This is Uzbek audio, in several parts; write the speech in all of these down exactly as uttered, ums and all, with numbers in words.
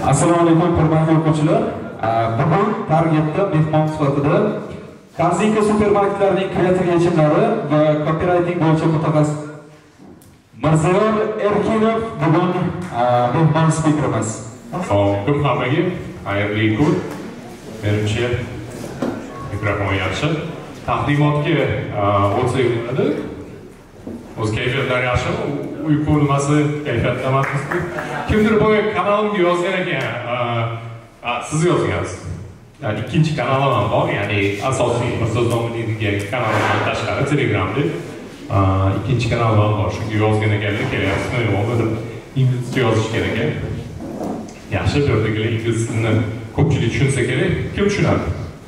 Assalomu alaykum hurmatli o'quvchilar. Bugun targetda mehmon sifatida Korzinka supermarketlarining kreativ yechimlari va copywriting bo'yicha mutaxassis Mirziyor Erkinov bugun mehmon spikerimiz. Assalomu hammaga, xayrli kun. Menimcha mikrofon yaxshi. Taqdimotga o'tsa bo'ladi. O'z kayfiyatlari yaxshi, uyqu bo'lmasa kayfiyatda emas. Kimdir bu kanalimga yozgan ekan, siz yozgansiz. Yani ikkinchi kanalim ham bor, ya'ni asosiy Mirzo Zominiyning kanalidan tashqari Telegramda ikkinchi kanalim ham bor. Shunga yozgan ekanlar, kelyapsizmi yo'qmi deb inglizcha yozish kerak ekan. Yaxshi, bu yerdagilar ingliz tilini ko'pchilik tushunsa kerak. Kim tushunadi?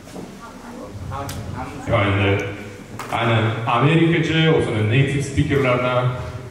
Yani ayni Amerikacha, o'zini native speakerlardan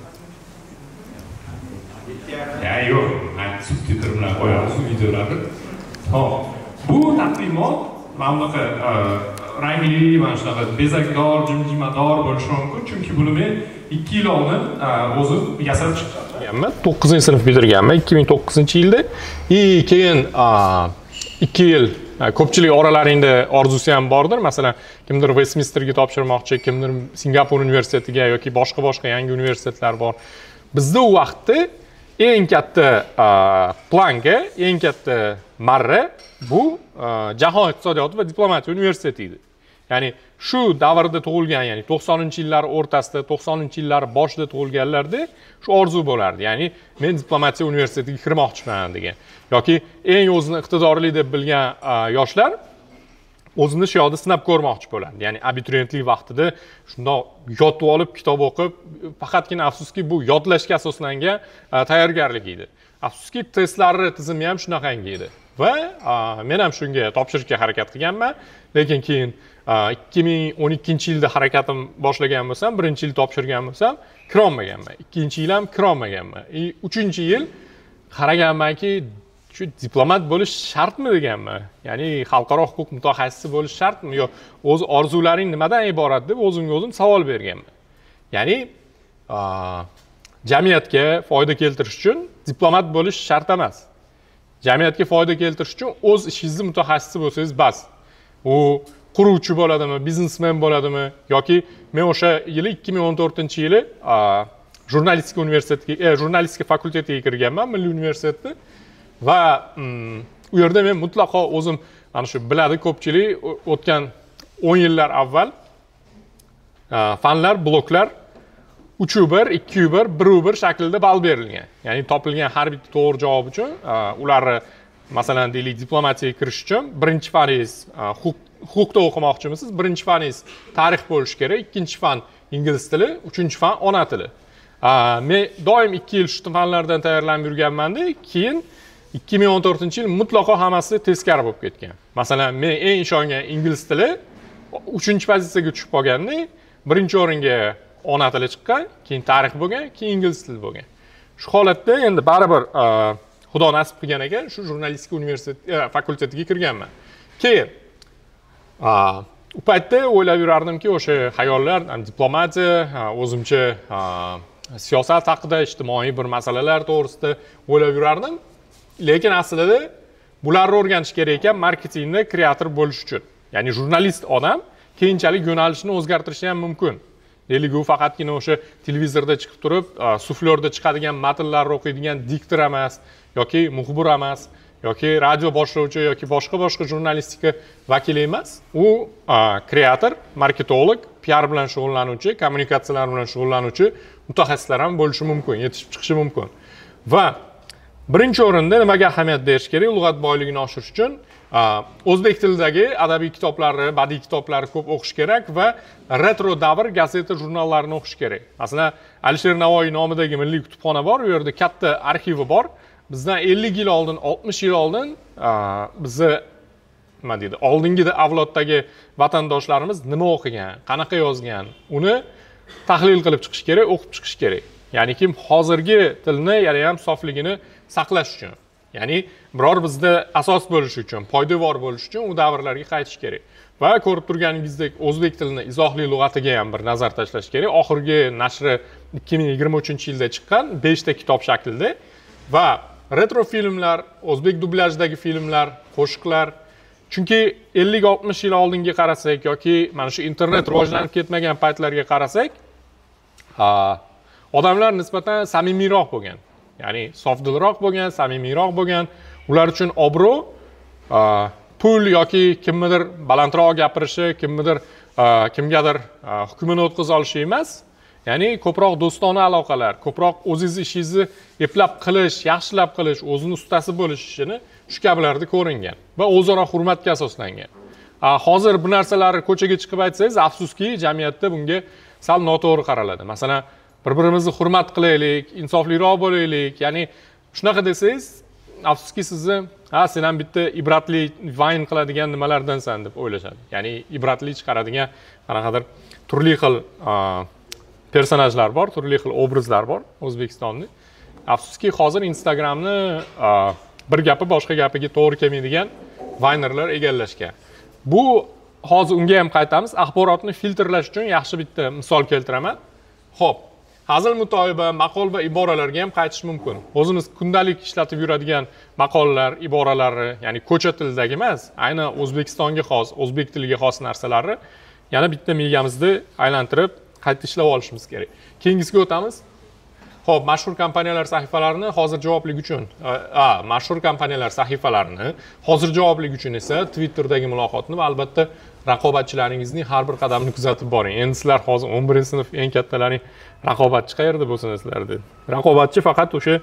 ya yo'q, men subtitr bilan qo'yamiz videolarni. Hop, bu taqdimot mana bunaqa rangli, mana shunaqa bezakdor, jimjimador bo'lishi mumkin, chunki buni men ikki yil oldin o'zim yasab chiqqanman. to'qqizinchi sinf bitirganman ikki ming to'qqizinchi yilda. И keyin ikki yil ko'pchilik oralaringda orzusi ham bordir. Masalan, kimdir Westminsterga topshirmoqchi, kimdir Singapur universitetiga yoki boshqa-boshqa yangi universitetlar bor. Bizda u vaqtda eng katta planga, eng katta marra bu Jahon iqtisodiyoti va diplomatiya universiteti edi. Ya'ni shu davrda tug'ilgan, ya'ni to'qsoninchi yillar o'rtasida, to'qsoninchi yillar boshida tug'ilganlarda shu orzu bo'lardi. Ya'ni men diplomatiya universitetiga kirmoqchiman degan. Yoki eng o'zini iqtidorli deb bilgan yoshlar o'zini shu yoqda sinab ko'rmoqchi bo'lardi. Ya'ni abituriyentlik vaqtida shundoq yotib olib, kitob o'qib, faqatgina afsuski bu yodlashga asoslangan tayyorgarlik edi. Afsuski testlarning tizimi ham shunaqangi edi. Va men ham shunga topshirishga harakat qilganman, lekin keyin ikki ming o'n ikkinchi yilda harakatim boshlagan bo'lsam, birinchi yil topshirgan bo'lsam, kirolmaganman. Ikkinchi yil ham kirolmaganman. uchinchi yil qaraganmanki, shu diplomat bo'lish shartmi deganman. Ya'ni xalqaro huquq mutaxassisi bo'lish shartmi yo o'z orzularing nimadan iborat deb o'zimga o'zim savol berganman. Ya'ni jamiyatga foyda keltirish uchun diplomat bo'lish shart emas. Jamiyatga foyda keltirish uchun o'z ishingizni mutaxassisi bo'lsangiz bas. U quruvchi bo'ladimi, biznesmen bo'ladimi yoki men o'sha yili ikki ming o'n to'rtinchi yili jurnalistika universitetiga, jurnalistika fakultetiga kirganman, Milliy universitetda. Va u yerda men mutlaqo o'zim mana shu biladi ko'pchilik o'tgan o'n yillar avval fanlar, bloklar uch bir, ikki bir, bir bir shaklida ball berilgan. Ya'ni topilgan har bitta to'g'ri javob uchun ularni masalan deylik diplomatiyaga kirish uchun birinchi faningiz huquqda o'qimoqchimisiz? Birinchi faningiz tarix bo'lishi kerak, ikkinchi fan ingliz tili, uchinchi fan ona tili. Men doim ikki yil shu fanlardan tayyorlanib yurganman-da, keyin ikki ming o'n to'rtinchi yil mutlaqo hammasi teskari bo'lib ketgan. Masalan, men eng ishongan ingliz tili uchinchi pozitsiyaga tushib qolganda, birinchi o'ringa ona tili chiqqan, keyin tarix bo'lgan, keyin ingliz tili bo'lgan. Shu holatda endi baribir Xudo nasib qilgan ekan, shu jurnalistika universiteti fakultetiga kirganman. Keyin u paytda o'ylab yurardimki, o'sha xayollar, diplomatiya, o'zimcha siyosat haqida, ijtimoiy bir masalalar to'g'risida o'ylab yurardim. Lekin aslida bularni o'rganish kerak ekan marketingda kreator bo'lish uchun. Ya'ni jurnalist odam keyinchalik yo'nalishini o'zgartirishi ham mumkin. Deylik, u faqatgina o'sha televizorda chiqib turib, suflyorda chiqadigan matnlarni o'qiydigan diktor emas, yoki muxbir emas, yoki radio boshlovchi yoki boshqa-boshqa jurnalistika vakili emas. U kreator, marketolog, P R bilan shug'ullanuvchi, kommunikatsiyalar bilan shug'ullanuvchi mutaxassislar ham bo'lishi mumkin, yetishib chiqishi mumkin. Va birinchi o'rinda nimaga ahamiyat berish kerak? Lug'at boyligini oshirish uchun o'zbek tilidagi adabiy kitoblarni, badiiy kitoblarni ko'p o'qish kerak va retro davr gazeta, jurnallarini o'qish kerak. Masalan, Alisher Navoiy nomidagi Milliy kutubxona bor, u yerda katta arxivi bor. Bizdan ellik yil oldin, oltmish yil oldin bizni nima deydi, oldingi avloddagi vatandoshlarimiz nima o'qigan, qanaqa yozgan, uni tahlil qilib chiqish kerak, o'qib chiqish kerak. Ya'ni kim hozirgi tilni yana ham sofligini saqlash uchun. Ya'ni biror bizda asos bo'lishi uchun, poydevor bo'lishi uchun u davrlarga qaytish kerak. Va ko'rib turganingizdek, o'zbek tilini izohli lug'atiga ham bir nazar tashlash kerak. Oxirgi nashri ikki ming yigirma uchinchi yilda chiqqan beshta kitob shaklida va retro filmlar, o'zbek dublajdagi filmlar, qo'shiqlar. Chunki ellik oltmish yil oldinga qarasak yoki mana shu internet rivojlanib ketmagan paytlarga qarasak, odamlar nisbatan samimiyroq bo'lgan. Ya'ni sofdilroq bo'lgan, samimiyroq bo'lgan. Ular uchun obro' pul yoki kimnidir balandroq gapirishi, kimnidir kimgadir hukmini o'tkaza olishi emas. Ya'ni ko'proq do'stona aloqalar, ko'proq o'zingiz ishingizni eplab qilish, yaxshilab qilish, o'zini ustasi bo'lish ishini shu kabilarda ko'ringan va o'zaro hurmatga asoslangan. Hozir bu narsalarni ko'chaga chiqib aytsangiz, afsuski, jamiyatda bunga sal noto'g'ri qaraladi. Masalan, bir-birimizni hurmat qilaylik, insofliroq bo'laylik. Ya'ni shunaqa desangiz, afsuski sizni, ha, sen ham bitta ibratli vayn qiladigan nimalardansan deb o'ylashadi. Ya'ni ibratli chiqaradigan qanaqadir turli xil personajlar bor, turli xil obrazlar bor O'zbekistonda. Afsuski, hozir Instagramni bir gapi boshqa gapiga to'g'ri kelmaydigan vaynerlar egallashgan. Bu hozir unga ham qaytamiz. Axborotni filtrlash uchun yaxshi bitta misol keltiraman. Xo'p, hazil mutoyiba, maqol va iboralarga ham qaytish mumkin. O'zimiz kundalik ishlatib yuradigan maqollar, iboralarni, ya'ni ko'cha tilidagi emas, aynan O'zbekistonga xos, o'zbek tiliga xos narsalarni yana bitta migamizda aylantirib qayta ishlab olishimiz kerak. Keyingisiga o'tamiz. Xo'p, mashhur kompaniyalar sahifalarini hozir javoblik uchun, a, mashhur kompaniyalar sahifalarini hozir javoblik uchun esa Twitter'dagi muloqotni va albatta raqobatchilaringizning har bir qadamini kuzatib boring. Endi sizlar hozir o'n birinchi sinf eng kattalaring raqobatchi qayerda bo'lsin sizlarda? Raqobatchi faqat o'sha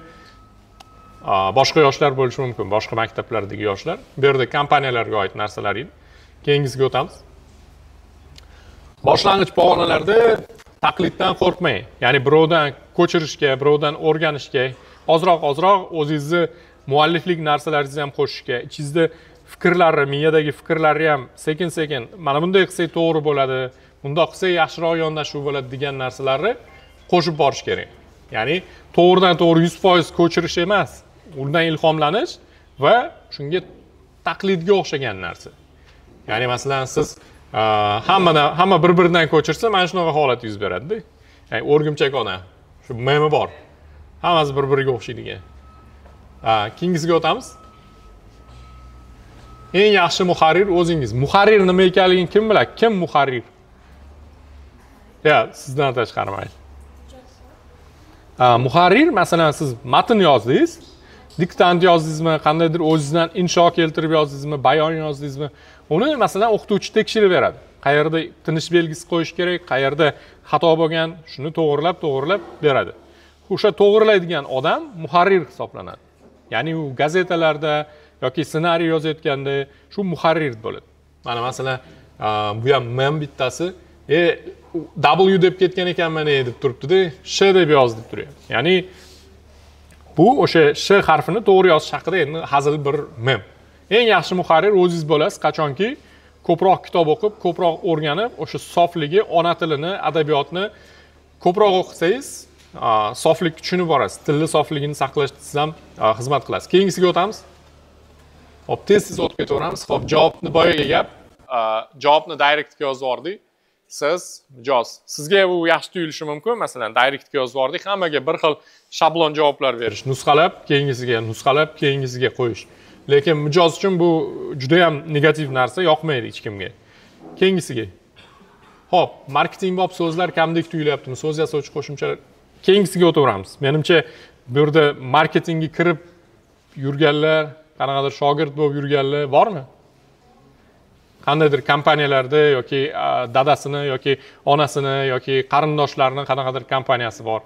boshqa yoshlar bo'lishi mumkin, boshqa maktablardagi yoshlar. Bu yerda kompaniyalarga oid narsalar edi. Keyingisiga o'tamiz. Boshlang'ich pog'onalarda taqliddan qo'rqmang. Ya'ni birovdan ko'chirishga, birovdan o'rganishga, ozroq-ozroq o'zingizni mualliflik narsalaringizni ham qo'shishga, ichingizda fikrlarni, miyadagi fikrlarni ham sekin-sekin mana bunday qilsak to'g'ri bo'ladi, bundoq qilsak yaxshiroq yondashuv bo'ladi degan narsalarni qo'shib borish kerak. Ya'ni to'g'ridan to'g'ri yuz foiz ko'chirish emas, undan ilhomlanish va shunga taqlidga o'xshagan narsa. Ya'ni masalan siz hamma hamma bir-biridan ko'chirsa, mana shunaqa holat yuz beradi-da. Ya'ni o'rgimchak ona, shu memi bor. Hammasi bir-biriga o'xshaydigan. Keyingisiga o'tamiz. Eng yaxshi muharrir o'zingiz. Muharrir nima ekanligini kim biladi? Kim muharrir? Ya, sizdan tashqari mayli. Muharrir, masalan, siz matn yozdingiz, diktant yozdingizmi, qandaydir o'zingizdan insho keltirib yozdingizmi, bayon yozdingizmi, uni masalan o'qituvchi tekshirib beradi. Qayerda tinish belgisi qo'yish kerak, qayerda xato bo'lgan, shuni to'g'rilab, to'g'rilab beradi. O'sha to'g'rilaydigan odam muharrir hisoblanadi. Ya'ni u gazetalarda yoki ssenariy yozayotganda shu muharrir bo'ladi. Mana masalan, bu ham men bittasi, e W deb ketgan ekanman deb turibdi-da, Sh deb yoz deb turyapti. Ya'ni bu o'sha Sh harfini to'g'ri yozish haqida endi hazil bir mem. Eng yaxshi muharrir o'zingiz bo'lasiz, qachonki ko'proq kitob o'qib, ko'proq o'rganib, o'sha sofligi, ona tilini, adabiyotni ko'proq o'qisangiz, soflik tushunib borasiz. Tilni sofligini saqlashga siz ham xizmat qilasiz. Keyingisiga o'tamiz. Hop, tez-tez o'tib ketaveramiz. Hop, javobni boyaga gap, javobni direktga yozib yubordik. Siz mijoz. Sizga bu yaxshi tuyulishi mumkin. Masalan, direktga yozib yubordik, hammaga bir xil shablon javoblar berish, nusxalab, keyingisiga nusxalab, keyingisiga qo'yish. Lekin mijoz uchun bu juda ham negativ narsa, yoqmaydi hech kimga. Keyingisiga. Hop, marketing bob so'zlar kamdek tuyulyaptimi? So'z yasovchi qo'shimchalar. Keyingisiga o'taveramiz. Menimcha, bu yerda marketingga kirib yurganlar, qanaqadir shogird bo'lib yurganlar bormi? Qandaydir kompaniyalarda yoki dadasini yoki onasini yoki qarindoshlarining qanaqadir kompaniyasi bor.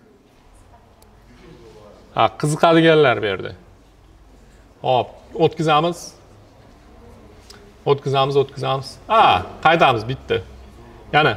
Ha, qiziqadiganlar bu yerda. Hop, o'tkazamiz. O'tkazamiz, o'tkazamiz. Ha, qaytamiz bitta. Yana.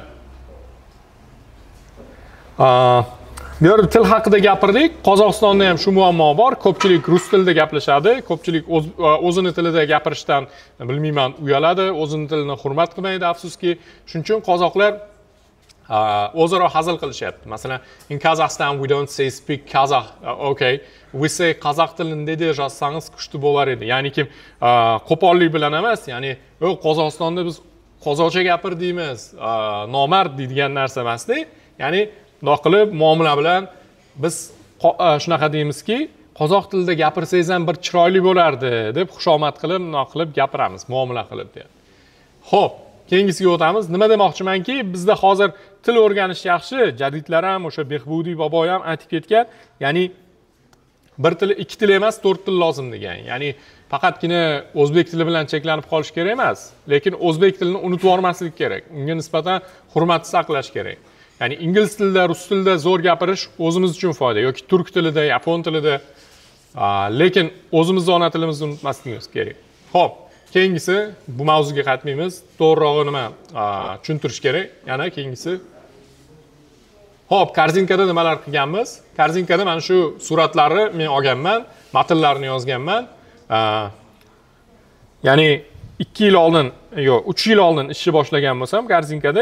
Bu yerda til haqida gapirdik. Qozog'istonda ham shu muammo bor. Ko'pchilik rus tilida gaplashadi, ko'pchilik o'zini tilida gapirishdan bilmayman uyaladi, o'zini tilini hurmat qilmaydi, afsuski. Shuning uchun qozoqlar o'zaro hazil qilishyapti. Masalan, in Kazakhstan we don't say speak Kazakh, okay. We say qozoq tilini dedi yozsangiz kuchli bo'lar edi. Ya'ni kim qo'pollik bilan emas, ya'ni o Qozog'istonda biz qozoqcha gapir deymiz, nomard deydigan narsa emas-da. Ya'ni bundoq qilib muomala bilan biz shunaqa deymizki, qozoq tilida gapirsangiz ham bir chiroyli bo'lardi deb xushomad qilib, nima qilib gapiramiz, muomala qilib deyapti. Xo'p, keyingisiga o'tamiz. Nima demoqchimanki, bizda hozir til o'rganish yaxshi, jadidlar ham o'sha Behbudiy bobo ham aytib ketgan. Ya'ni bir til, ikki til emas, to'rt til lozim degan. Ya'ni faqatgina o'zbek tili bilan cheklanib qolish kerak emas, lekin o'zbek tilini unutib olmaslik kerak. Unga nisbatan hurmat saqlash kerak. Ya'ni ingliz tilida, rus tilida zo'r gapirish o'zimiz uchun foyda yoki turk tilida, yapon tilida, lekin o'zimizning ona tilimizni unutmasligimiz kerak. Xo'p, keyingisi bu mavzuga qaytmaymiz. To'g'rirog'i nima tushuntirish kerak. Yana keyingisi. Xo'p, korzinkada nimalar qilganmiz? Korzinkada mana shu suratlarni men olganman, matnlarni yozganman. Ya'ni ikki yil oldin, yo'q, uch yil oldin ishni boshlagan bo'lsam, korzinkada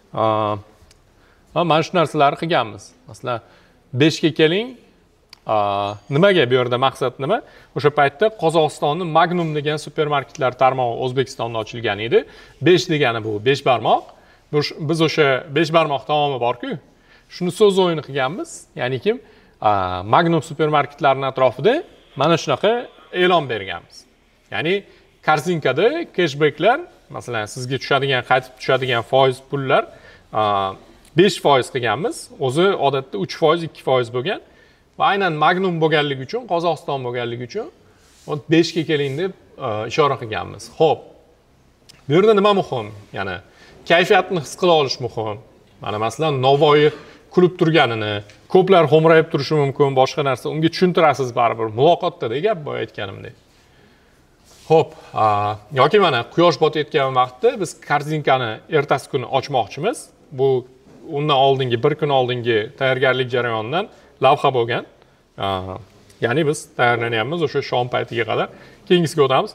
mana shu narsalarni qilganmiz. Masalan, beshga keling. Nimaga bu yerda maqsad nima? O'sha paytda Qozog'istonning Magnum degan supermarketlar tarmog'i O'zbekistonda ochilgan edi. besh degani bu besh barmoq. Biz o'sha besh barmoq taomi bor-ku, shuni so'z o'yini qilganmiz. Ya'ni kim? Magnum supermarketlarining atrofida mana shunaqa e'lon berganmiz. Ya'ni korzinkada cashbacklar, masalan, sizga tushadigan, qaytib tushadigan foiz pullar besh foiz qilganmiz. O'zi odatda uch foiz, ikki foiz bo'lgan. Va aynan Magnum bo'lganligi uchun, Qozog'iston bo'lganligi uchun beshga keling deb ishora qilganmiz. Xo'p. Bu yerda nima muhim? Ya'ni kayfiyatni his qila olish muhim. Mana masalan, Navoiy kulib turganini, ko'plar xo'mrayib turishi mumkin, boshqa narsa, unga tushuntirasiz baribir. Muloqotda gap boya aytganimdek. Xo'p, yoki mana quyosh botayotgan vaqtda biz korzinkani ertasi kuni ochmoqchimiz. Bu undan oldingi, bir kun oldingi tayyorgarlik jarayonidan lavha bo'lgan. Ya'ni biz tayyorlanyapmiz o'sha shom paytiga qadar. Keyingisiga o'tamiz.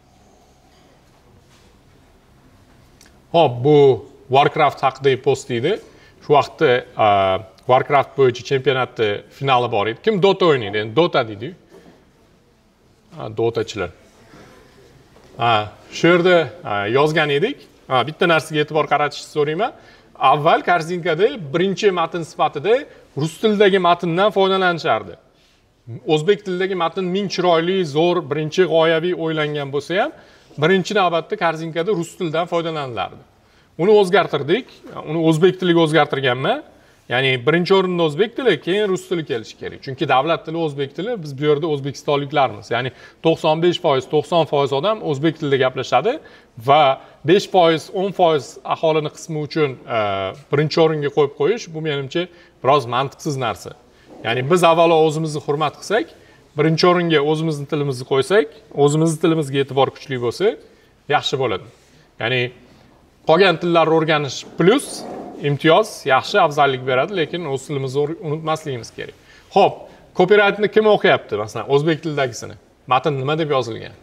Hop, bu Warcraft haqidagi post edi. Shu vaqtda Warcraft bo'yicha chempionatning finali bor edi. Kim Dota o'ynaydi? Endi Dota deydi. Ha, Dotachilar. Ha, shu yerda yozgan edik. Ha, bitta narsaga e'tibor qaratishni so'rayman. Avval korzinkada birinchi matn sifatida rus tilidagi matndan foydalanishardi. O'zbek tilidagi matn ming chiroyli, zo'r, birinchi g'oyaviy o'ylangan bo'lsa ham, birinchi navbatda korzinkada rus tilidan foydalanilardi. Uni o'zgartirdik, uni o'zbek tiliga o'zgartirganman. Ya'ni birinchi o'rinda o'zbek tili, keyin rus tili kelishi kerak. Chunki davlat tili o'zbek tili, biz bu yerda o'zbekistonliklarmiz. Ya'ni to'qson besh foiz, to'qson foiz odam o'zbek tilida gaplashadi va besh foiz, o'n foiz aholini qismi uchun birinchi o'ringa qo'yib qo'yish bu menimcha biroz mantiqsiz narsa. Ya'ni biz avvalo o'zimizni hurmat qilsak, birinchi o'ringa o'zimizning tilimizni qo'ysak, o'zimizning tilimizga e'tibor kuchli bo'lsa, yaxshi bo'ladi. Ya'ni qolgan tillarni o'rganish plus imtiyoz yaxshi afzallik beradi, lekin o'z tilimizni unutmasligimiz kerak. Xo'p, copyrightni kim o'qiyapti? Masalan, o'zbek tilidagisini. Matn nima deb yozilgan?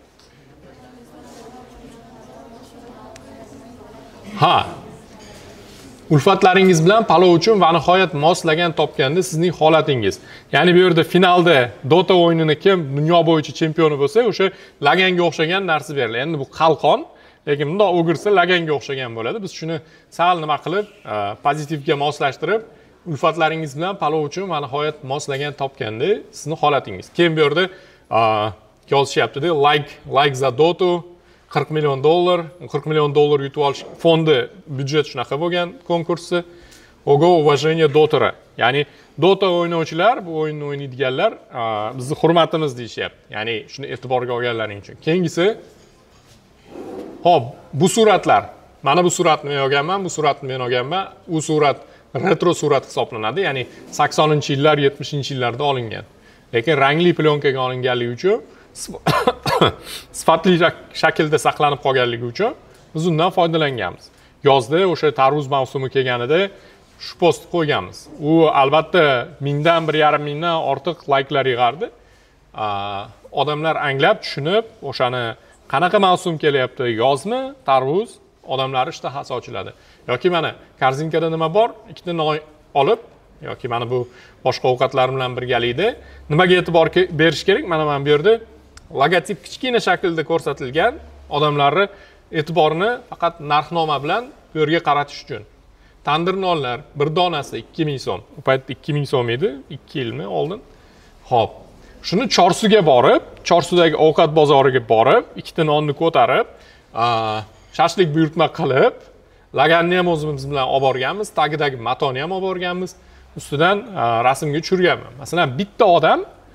Ha. Ulfatlaringiz bilan palov uchun va nihoyat moslagan topganda sizning holatingiz. Ya'ni bu yerda finalda Dota o'yinini kim dunyo bo'yicha chempioni bo'lsa, o'sha laganga o'xshagan narsa beriladi. Endi bu qalqon, lekin bundoq o'girsa laganga o'xshagan bo'ladi. Biz shuni sal nima qilib, pozitivga moslashtirib, ulfatlaringiz bilan palov uchun va nihoyat moslagan topganda sizning holatingiz. Keyin bu yerda yozishyapti-da, like like za Dota qirq million dollar, qirq million dollar yutib olish fondi byudjet shunaqa bo'lgan konkursi. Ogo уважение Dota'ra. Ya'ni Dota o'ynovchilar, bu o'yinni o'ynaydiganlar bizni hurmatimiz deyishyapti. Ya'ni shuni e'tiborga olganlaring uchun. Keyingisi Xo'p, bu suratlar. Mana bu suratni men olganman, bu suratni men olganman. U surat retro surat hisoblanadi, ya'ni saksoninchi yillar, yetmishinchi yillarda olingan. Lekin rangli plyonkaga olinganligi uchun sifatli shaklda saqlanib qolganligi uchun biz undan foydalanganmiz. Yozda o'sha tarvuz mavsumi kelganida shu postni qo'yganmiz. U albatta mingdan bir yarim mingdan ortiq layklar yig'ardi. Odamlar anglab, tushunib, o'shani qanaqa mavsum kelyapti, yozmi, tarvuz, odamlar ishtahasi ochiladi. Yoki mana korzinkada nima bor? Ikkita noy olib yoki mana bu boshqa ovqatlar bilan birgalikda nimaga e'tibor berish kerak? Mana men bu yerda logotip kichkina shaklda ko'rsatilgan, odamlarni e'tiborini faqat narxnoma bilan bu yerga qaratish uchun. Tandir nonlar bir donasi ikki ming so'm. U paytda ikki ming so'm edi, ikki yilmi oldin. Xo'p. Shuni Chorsuga borib, Chorsudagi ovqat bozoriga borib, ikkita nonni ko'tarib, shashlik buyurtma qilib, laganni ham o'zimiz bilan olib borganmiz, tagidagi matoni ham olib borganmiz, ustidan rasmga tushirganman. Masalan, bitta odam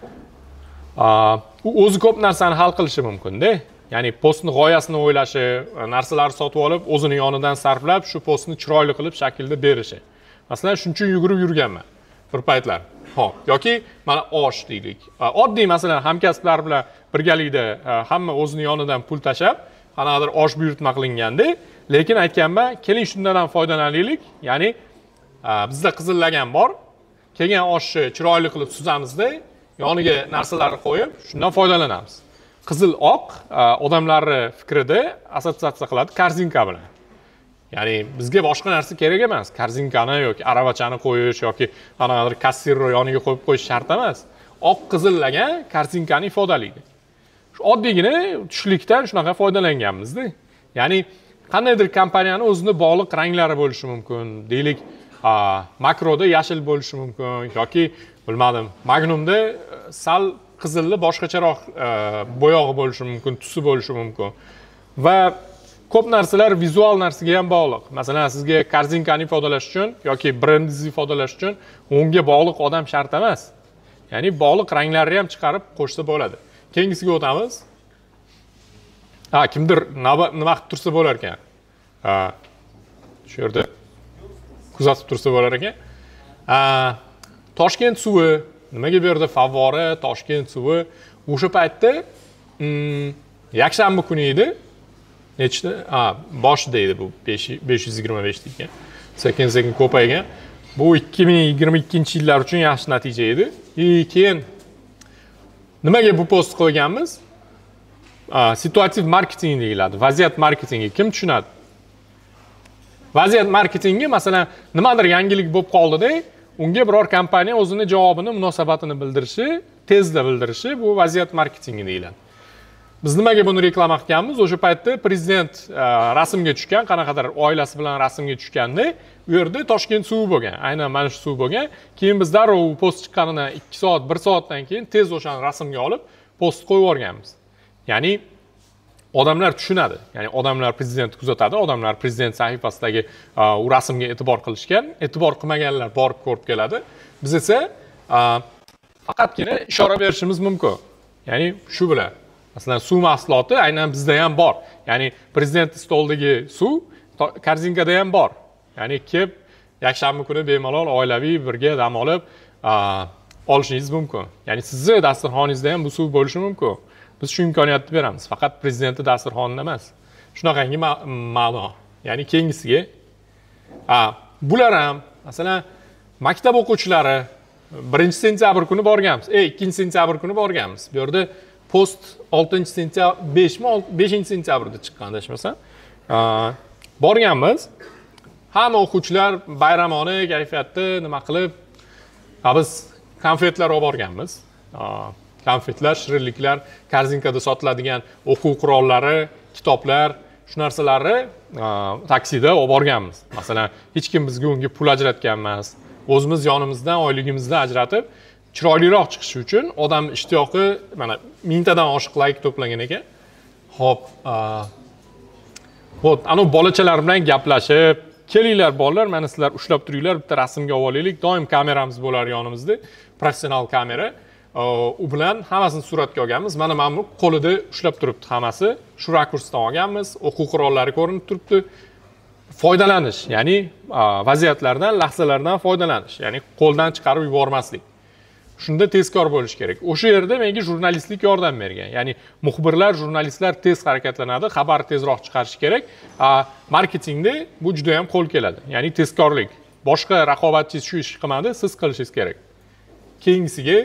u o'zi ko'p narsani hal qilishi mumkin-da. Ya'ni postni g'oyasini o'ylashi, narsalarni sotib olib, o'zini yonidan sarflab, shu postni chiroyli qilib shaklda berishi. Masalan, shuning uchun yugurib yurganman bir paytlar. Hop, yoki mana osh deylik. Oddiy masalan hamkasblar bilan birgalikda hamma o'zini yonidan pul tashab, qanaqadir osh buyurtma qilinganda, lekin aytganman, keling shundan ham foydalanaylik. Ya'ni bizda qizillagan bor. Kelgan oshni chiroyli qilib suzamizda, yoniga narsalarni qo'yib, shundan foydalanamiz. Qizil oq odamlarning fikrida assotsiatsiya qiladi korzinka bilan. Ya'ni bizga boshqa narsa kerak emas. Korzinkani yoki aravachani qo'yish yoki qanaqadir kassirni yoniga qo'yib qo'yish shart emas. Oq qizillagan korzinkani ifodalaydi. Shu oddiygina tushlikdan shunaqa foydalanganmiz-da. Ya'ni qandaydir kompaniyani o'zini bog'liq ranglari bo'lishi mumkin. Deylik, makroda yashil bo'lishi mumkin yoki bilmadim, Magnumda sal qizilli boshqacharoq bo'yog'i bo'lishi mumkin, tusi bo'lishi mumkin. Va ko'p narsalar vizual narsaga ham bog'liq. Masalan, sizga korzinkani ifodalash uchun yoki brendingizni ifodalash uchun unga bog'liq odam shart emas. Ya'ni bog'liq ranglarni ham chiqarib qo'shsa bo'ladi. Keyingisiga o'tamiz. Ha, kimdir nima qilib tursa bo'lar ekan. Ha, shu yerda kuzatib tursa bo'lar ekan. Ha, Toshkent suvi, nimaga bu yerda favvora, Toshkent suvi o'sha paytda yakshanba kuni edi. Nechta? Ha, boshida edi bu besh yuz yigirma besh ekan. Sekin-sekin ko'paygan. Bu ikki ming yigirma ikkinchi yillar uchun yaxshi natija edi. E, keyin nimaga bu post qo'yganmiz? Situativ marketing deyiladi. Vaziyat marketingi kim tushunadi? Vaziyat marketingi masalan nimadir yangilik bo'lib qoldi-da, unga biror kompaniya o'zini javobini, munosabatini bildirishi, tezda bildirishi bu vaziyat marketingi deyiladi. Biz nimaga buni reklama qilganmiz? O'sha paytda prezident rasmga tushgan, qanaqadir oilasi bilan rasmga tushganda, u yerda Toshkent suvi bo'lgan. Aynan mana shu suv bo'lgan. Keyin biz darrov post chiqqanidan ikki soat, bir soatdan keyin tez o'shani rasmga olib post qo'yib yuborganmiz. Ya'ni odamlar tushunadi. Ya'ni odamlar prezidentni kuzatadi, odamlar prezident sahifasidagi u rasmga e'tibor qilishgan, e'tibor qilmaganlar borib ko'rib keladi. Biz esa faqatgina ishora berishimiz mumkin. Ya'ni shu bilan masalan, suv mahsuloti aynan bizda ham bor. Ya'ni prezident stolidagi suv korzinkada ham bor. Ya'ni kelib yakshanba kuni bemalol oilaviy birga dam olib olishingiz mumkin. Ya'ni sizni dasturxoningizda ham bu suv bo'lishi mumkin. Biz shu imkoniyatni beramiz. Faqat prezidentni dasturxonida emas. Shunaqangi ma'no. Ya'ni keyingisiga bular ham masalan maktab o'quvchilari birinchi sentyabr kuni borganmiz. E, ikkinchi sentyabr kuni borganmiz. Bu yerda post oltinchi sentyabr, beshmi, beshinchi sentyabrda chiqqan adashmasam. Borganmiz. Hamma o'quvchilar bayramona kayfiyatda nima qilib, biz konfetlar olib borganmiz. Konfetlar, shirinliklar, korzinkada sotiladigan o'quv qurollari, kitoblar, shu narsalarni taksida olib borganmiz. Masalan, hech kim bizga unga pul ajratgan emas. O'zimiz yonimizdan oyligimizdan ajratib, chiroyliroq chiqishi uchun odam ishtiyoqi mana mingtadan oshiq layk to'plagan ekan. Xo'p, xo'p, ana bolachalar bilan gaplashib, kelinglar bolalar, mana sizlar ushlab turinglar, bitta rasmga olaylik. Doim kameramiz bo'lar yonimizda, professional kamera. U bilan hammasini suratga olganmiz. Mana mana qo'lida ushlab turibdi hammasi. Shu rakursdan olganmiz. O'quv qurollari ko'rinib turibdi. Foydalanish, ya'ni vaziyatlardan, lahzalardan foydalanish, ya'ni qo'ldan chiqarib yubormaslik. Shunda tezkor bo'lish kerak. O'sha yerda menga jurnalistlik yordam bergan. Ya'ni muxbirlar, jurnalistlar tez harakatlanadi, xabar tezroq chiqarish kerak. Marketingda bu juda ham qo'l keladi. Ya'ni tezkorlik. Boshqa raqobatchi shu ish qilmadi, siz qilishingiz kerak. Keyingisiga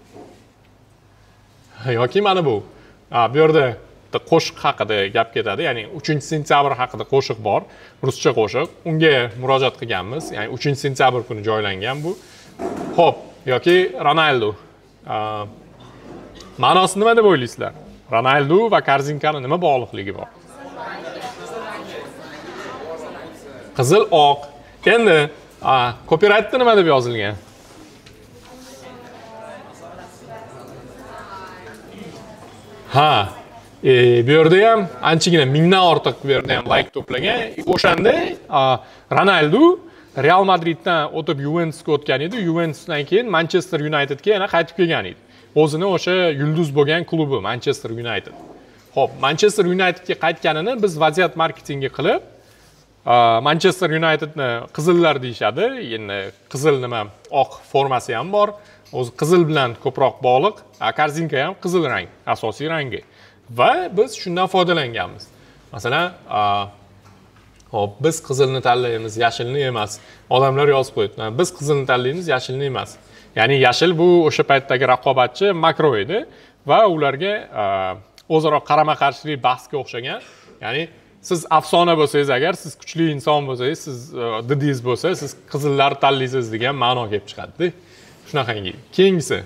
yoki mana bu. Bu yerda qo'shiq haqida gap ketadi. Ya'ni uchinchi sentyabr haqida qo'shiq bor, ruscha qo'shiq. Unga murojaat qilganmiz. Ya'ni uchinchi sentyabr kuni joylangan bu. Xo'p, yoki Ronaldo. Ma'nosi nima deb o'ylaysizlar? Ronaldo va korzinkani nima bog'liqligi bor? Qizil oq. Endi copyrightda nima deb yozilgan? Ha, e, bu yerda ham anchagina mingdan ortiq bu yerda ham like to'plagan. O'shanda Ronaldo Real Madriddan o'tib Juventusga o'tgan edi. Juventusdan keyin Manchester Unitedga yana qaytib kelgan edi. O'zini o'sha yulduz bo'lgan klubi Manchester United. Xo'p, Manchester Unitedga qaytganini biz vaziyat marketingi qilib, Manchester Unitedni qizillar deyshadi. Endi qizil nima, oq formasi ham bor. O'zi qizil bilan ko'proq bog'liq. Korzinka ham qizil rang, asosiy rangi. Va biz shundan foydalanganmiz. Masalan, hop, biz qizilni tanlaymiz, yashilni emas. Odamlar yozib qo'ydi. Biz qizilni tanlaymiz, yashilni emas. Ya'ni yashil bu o'sha paytdagi raqobatchi Makro edi va ularga o'zaro qarama-qarshilik bahsga o'xshagan. Ya'ni siz afsona bo'lsangiz agar, siz kuchli inson bo'lsangiz, siz didingiz bo'lsa, siz qizillar tanlaysiz degan ma'no kelib chiqadi-da. Shunaqangi. Keyingisi.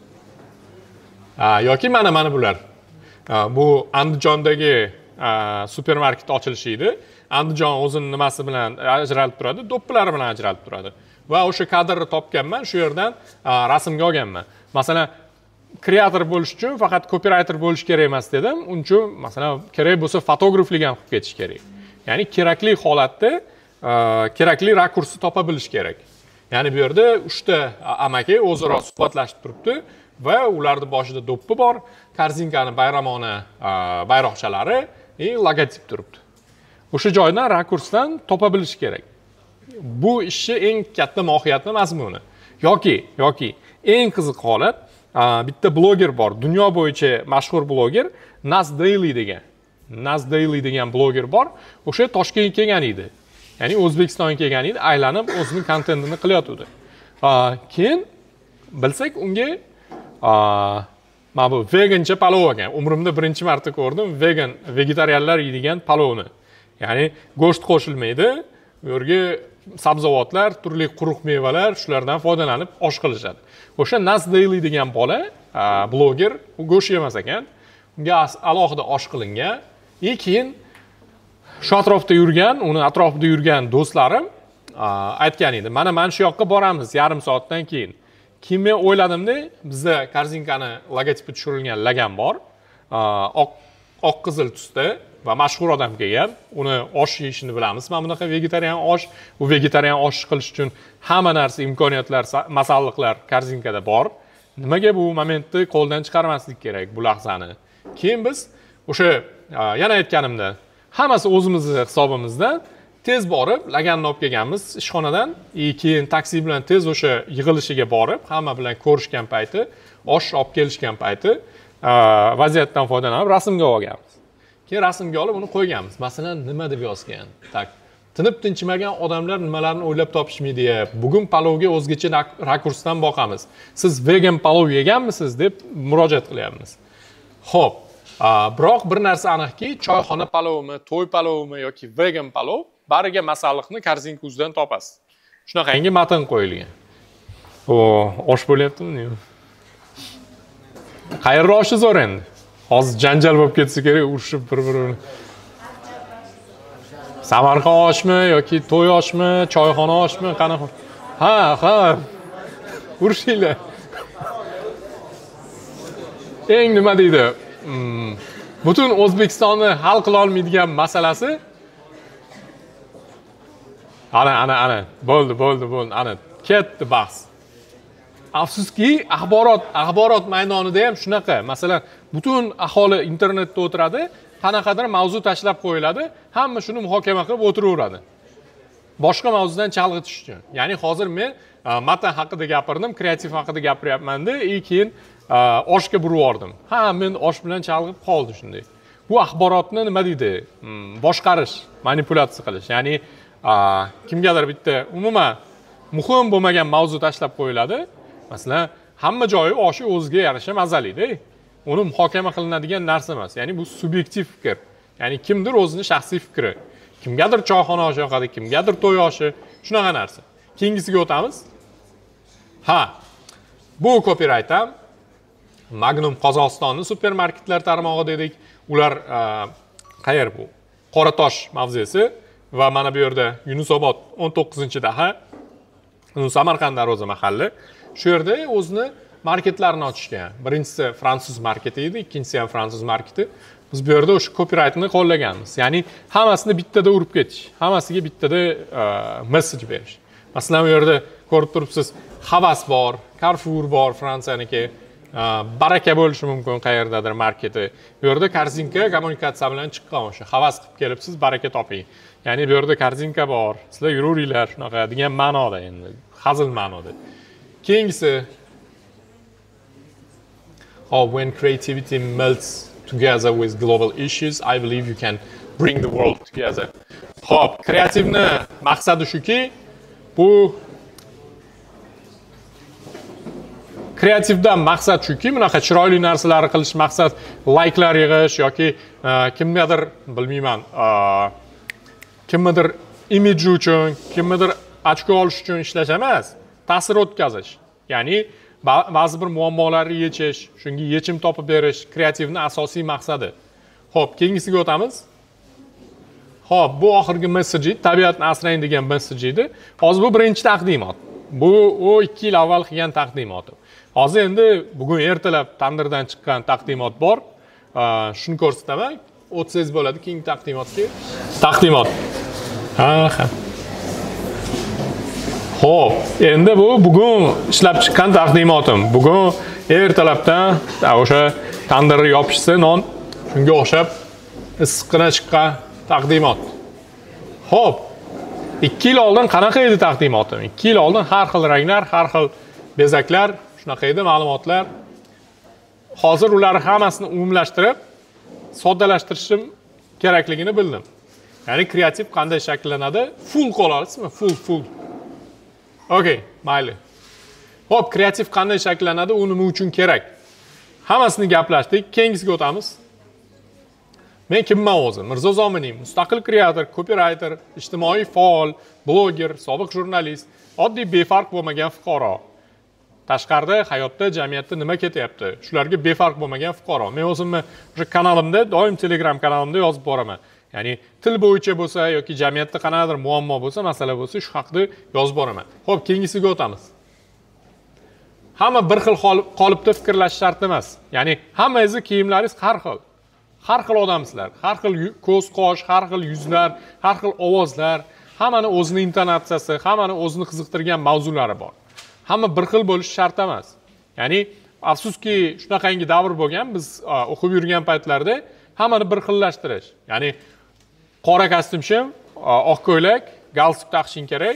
Yoki mana mana bular. Bu Andijondagi supermarket ochilishi edi. Andijon o'zining nimasi bilan ajralib turadi, do'ppilari bilan ajralib turadi. Va o'sha kadrni topganman, shu yerdan rasmga olganman. Masalan, kreator bo'lish uchun faqat copywriter bo'lish kerak emas dedim. Uning uchun masalan kerak bo'lsa fotograflik ham qilib ketish kerak. Ya'ni kerakli holatda kerakli rakursni topa bilish kerak. Ya'ni bu yerda uchta amaki o'zaro suhbatlashib turibdi va ularning boshida do'ppi bor, Korzinkani bayramona bayroqchalari, va logotip turibdi. O'sha joydan rakursdan topa bilish kerak. Bu ishni eng katta mohiyatli mazmuni. Yoki, yoki eng qiziq holat, bitta bloger bor, dunyo bo'yicha mashhur bloger, Nas Daily degan. Nas Daily degan bloger bor. O'sha Toshkentga kelgan edi. Ya'ni O'zbekistonga kelgan edi, aylanib o'zining kontentini qilyotdi. Keyin bilsak, unga mana bu vegancha palov ekan. Umrimda birinchi marta ko'rdim vegan, vegetarianlar yeydigan palovni. Ya'ni go'sht qo'shilmaydi, bu yerga sabzavotlar, turli quruq mevalar, shulardan foydalanib osh qilishadi. O'sha Nas Daily degan bola, bloger, u go'sht yemas ekan. Unga alohida osh qilingan. E keyin shu atrofda yurgan, uni atrofida yurgan do'stlarim aytgan edi. Mana men shu yoqqa boramiz yarim soatdan keyin. Keyin men o'yladimda, bizda Korzinkani logotipi tushirilgan lagan bor. Oq oq qizil tusda va mashhur odam kelgan. Uni osh yeyishini bilamiz. Mana bunaqa vegetarian osh, u vegetarian osh qilish uchun hamma narsa, imkoniyatlar, masalliqlar Korzinkada bor. Nimaga bu momentni qo'ldan chiqarmaslik kerak bu lahzani? Keyin biz o'sha yana aytganimda, hammasi o'zimizning hisobimizdan tez borib, laganni olib kelganmiz ishxonadan, keyin taksi bilan tez o'sha yig'ilishiga borib, hamma bilan ko'rishgan payti, osh olib kelishgan payti vaziyatdan foydalanib rasmga olganmiz. Keyin rasmga olib uni qo'yganmiz. Masalan, nima deb yozgan? Tak, tinib tinchimagan odamlar nimalarni o'ylab topishmaydi. Bugun palovga o'zgacha rakursdan boqamiz. Siz vegan palov yeganmisiz deb murojaat qilyapmiz. Xo'p, biroq bir narsa aniqki, choyxona palovmi, to'y palovmi yoki vegan palov, bariga masalliqni Korzinka o'zidan topasiz. Shunaqangi matn qo'yilgan. O, osh bo'lyaptimi? Qayerda oshi zo'r endi? Hozir janjal bo'lib ketsa kerak, urushib bir-birini. Samarqand oshmi yoki to'y oshmi, choyxona oshmi, qanaqa? Ha, ha. Urushinglar. Eng nima deydi? Hmm. Butun O'zbekistonni hal qila olmaydigan masalasi ana ana ana bo'ldi, bo'ldi, bo'ldi. Ana ketdi bahs. Afsuski, axborot, axborot maydonida ham shunaqa. Masalan, butun aholi internetda o'tiradi, qanaqadir mavzu tashlab qo'yiladi, hamma shuni muhokama qilib o'tiraveradi. Boshqa mavzudan chalg'itish uchun. Ya'ni hozir men matn haqida gapirdim, kreativ haqida gapiryapman-da, keyin oshga burib yubordim. Ha, men osh bilan chalg'ib qoldi shunday. Bu axborotni nima deydi? Boshqarish, manipulyatsiya qilish. Ya'ni kimgadir bitta umuman muhim bo'lmagan mavzu tashlab qo'yiladi. Masalan, hamma joyi oshi o'ziga yarasha mazali-da. Uni muhokama qilinadigan narsa emas. Ya'ni bu subyektiv fikr. Ya'ni kimdir o'zining shaxsiy fikri. Kimgadir choyxona oshi yoqadi, kimgadir to'y oshi, shunaqa narsa. Keyingisiga o'tamiz. Ha. Bu copyright ham Magnum Qozog'istonning supermarketlar tarmog'i dedik. Ular qayer bu? Qoratosh mavzesi va mana bu yerda Yunusobod o'n to'qqizinchi daha, Samarqand Darvoza mahalli. Shu yerda o'zini marketlarni ochishgan. Birinchisi fransuz marketi edi, ikkinchisi ham fransuz marketi. Biz bu yerda o'sha copyrightni qo'llaganmiz. Ya'ni hammasini bittada urib ketish, hammasiga bittada message berish. Masalan, bu yerda ko'rib turibsiz, Havas bor, Carrefour bor, Fransiyaniki. Baraka bo'lishi mumkin qayerdadir marketi. Bu yerda korzinka kommunikatsiya bilan chiqqan o'sha. Havas qilib kelibsiz, baraka toping. Ya'ni bu yerda korzinka bor. Sizlar yuraveringlar shunaqa degan ma'noda endi, hazil ma'noda. Keyingisi Oh, when creativity melts together with global issues, I believe you can bring the world together. Xo'p, kreativni maqsadi shuki, bu kreativdan maqsad shuki, bunaqa chiroyli narsalarni qilish maqsad, like'lar yig'ish yoki kimgadir, bilmayman, kimnidir imidji uchun, kimnidir ochko olish uchun ishlash emas, ta'sir o'tkazish. Ya'ni ba'zi bir muammolarni yechish, shunga yechim topib berish kreativning asosiy maqsadi. Xo'p, keyingisiga o'tamiz. Xo'p, bu oxirgi message, tabiatni asrang degan message edi. Hozir bu birinchi taqdimot. Bu o ikki yil avval qilgan taqdimotim. Hozir endi bugun ertalab tandirdan chiqqan taqdimot bor. Shuni ko'rsataman. o'tsangiz bo'ladi keyingi taqdimotga. Taqdimot. Ha, ha. Xo'p, endi bu bugun ishlab chiqqan taqdimotim. Bugun ertalabdan o'sha tandirni yopishsa non shunga o'xshab issiqqina chiqqan taqdimot. Xo'p, ikki yil oldin qanaqa edi taqdimotim? ikki yil oldin har xil ranglar, har xil bezaklar, shunaqa edi ma'lumotlar. Hozir ularni hammasini umumlashtirib, soddalashtirishim kerakligini bildim. Ya'ni kreativ qanday shakllanadi? Full qo'lasizmi? Full, full. Okay, mayli. Xo'p, kreativ qanday shakllanadi? U nima uchun kerak? Hammasini gaplashdik. Keyingisiga o'tamiz. Men kimman o'zim? Mirzo Zominiy, mustaqil kreator, copywriter, ijtimoiy faol, bloger, sobiq jurnalist, oddiy befarq bo'lmagan fuqaro. Tashqarida, hayotda, jamiyatda nima ketyapti? Shularga befarq bo'lmagan fuqaro. Men o'zimni o'sha kanalimda, doim Telegram kanalimda yozib boraman. Ya'ni til bo'yicha bo'lsa yoki jamiyatda qanaqadir muammo bo'lsa, masala bo'lsa, shu haqida yozib boraman. Xo'p, keyingisiga o'tamiz. Hamma bir xil qolipda fikrlash shart emas. Ya'ni hammangizni kiyimlaringiz har xil. Har xil odamsizlar, har xil ko'z, qosh, har xil yuzlar, har xil ovozlar, hammani o'zining intonatsiyasi, hammani o'zini qiziqtirgan mavzulari bor. Hamma bir xil bo'lish shart emas. Ya'ni afsuski shunaqangi davr bo'lgan, biz o'qib yurgan paytlarda hammani bir xillashtirish. Ya'ni qora kostyum, oq ko'ylak, galstuk taqishing kerak.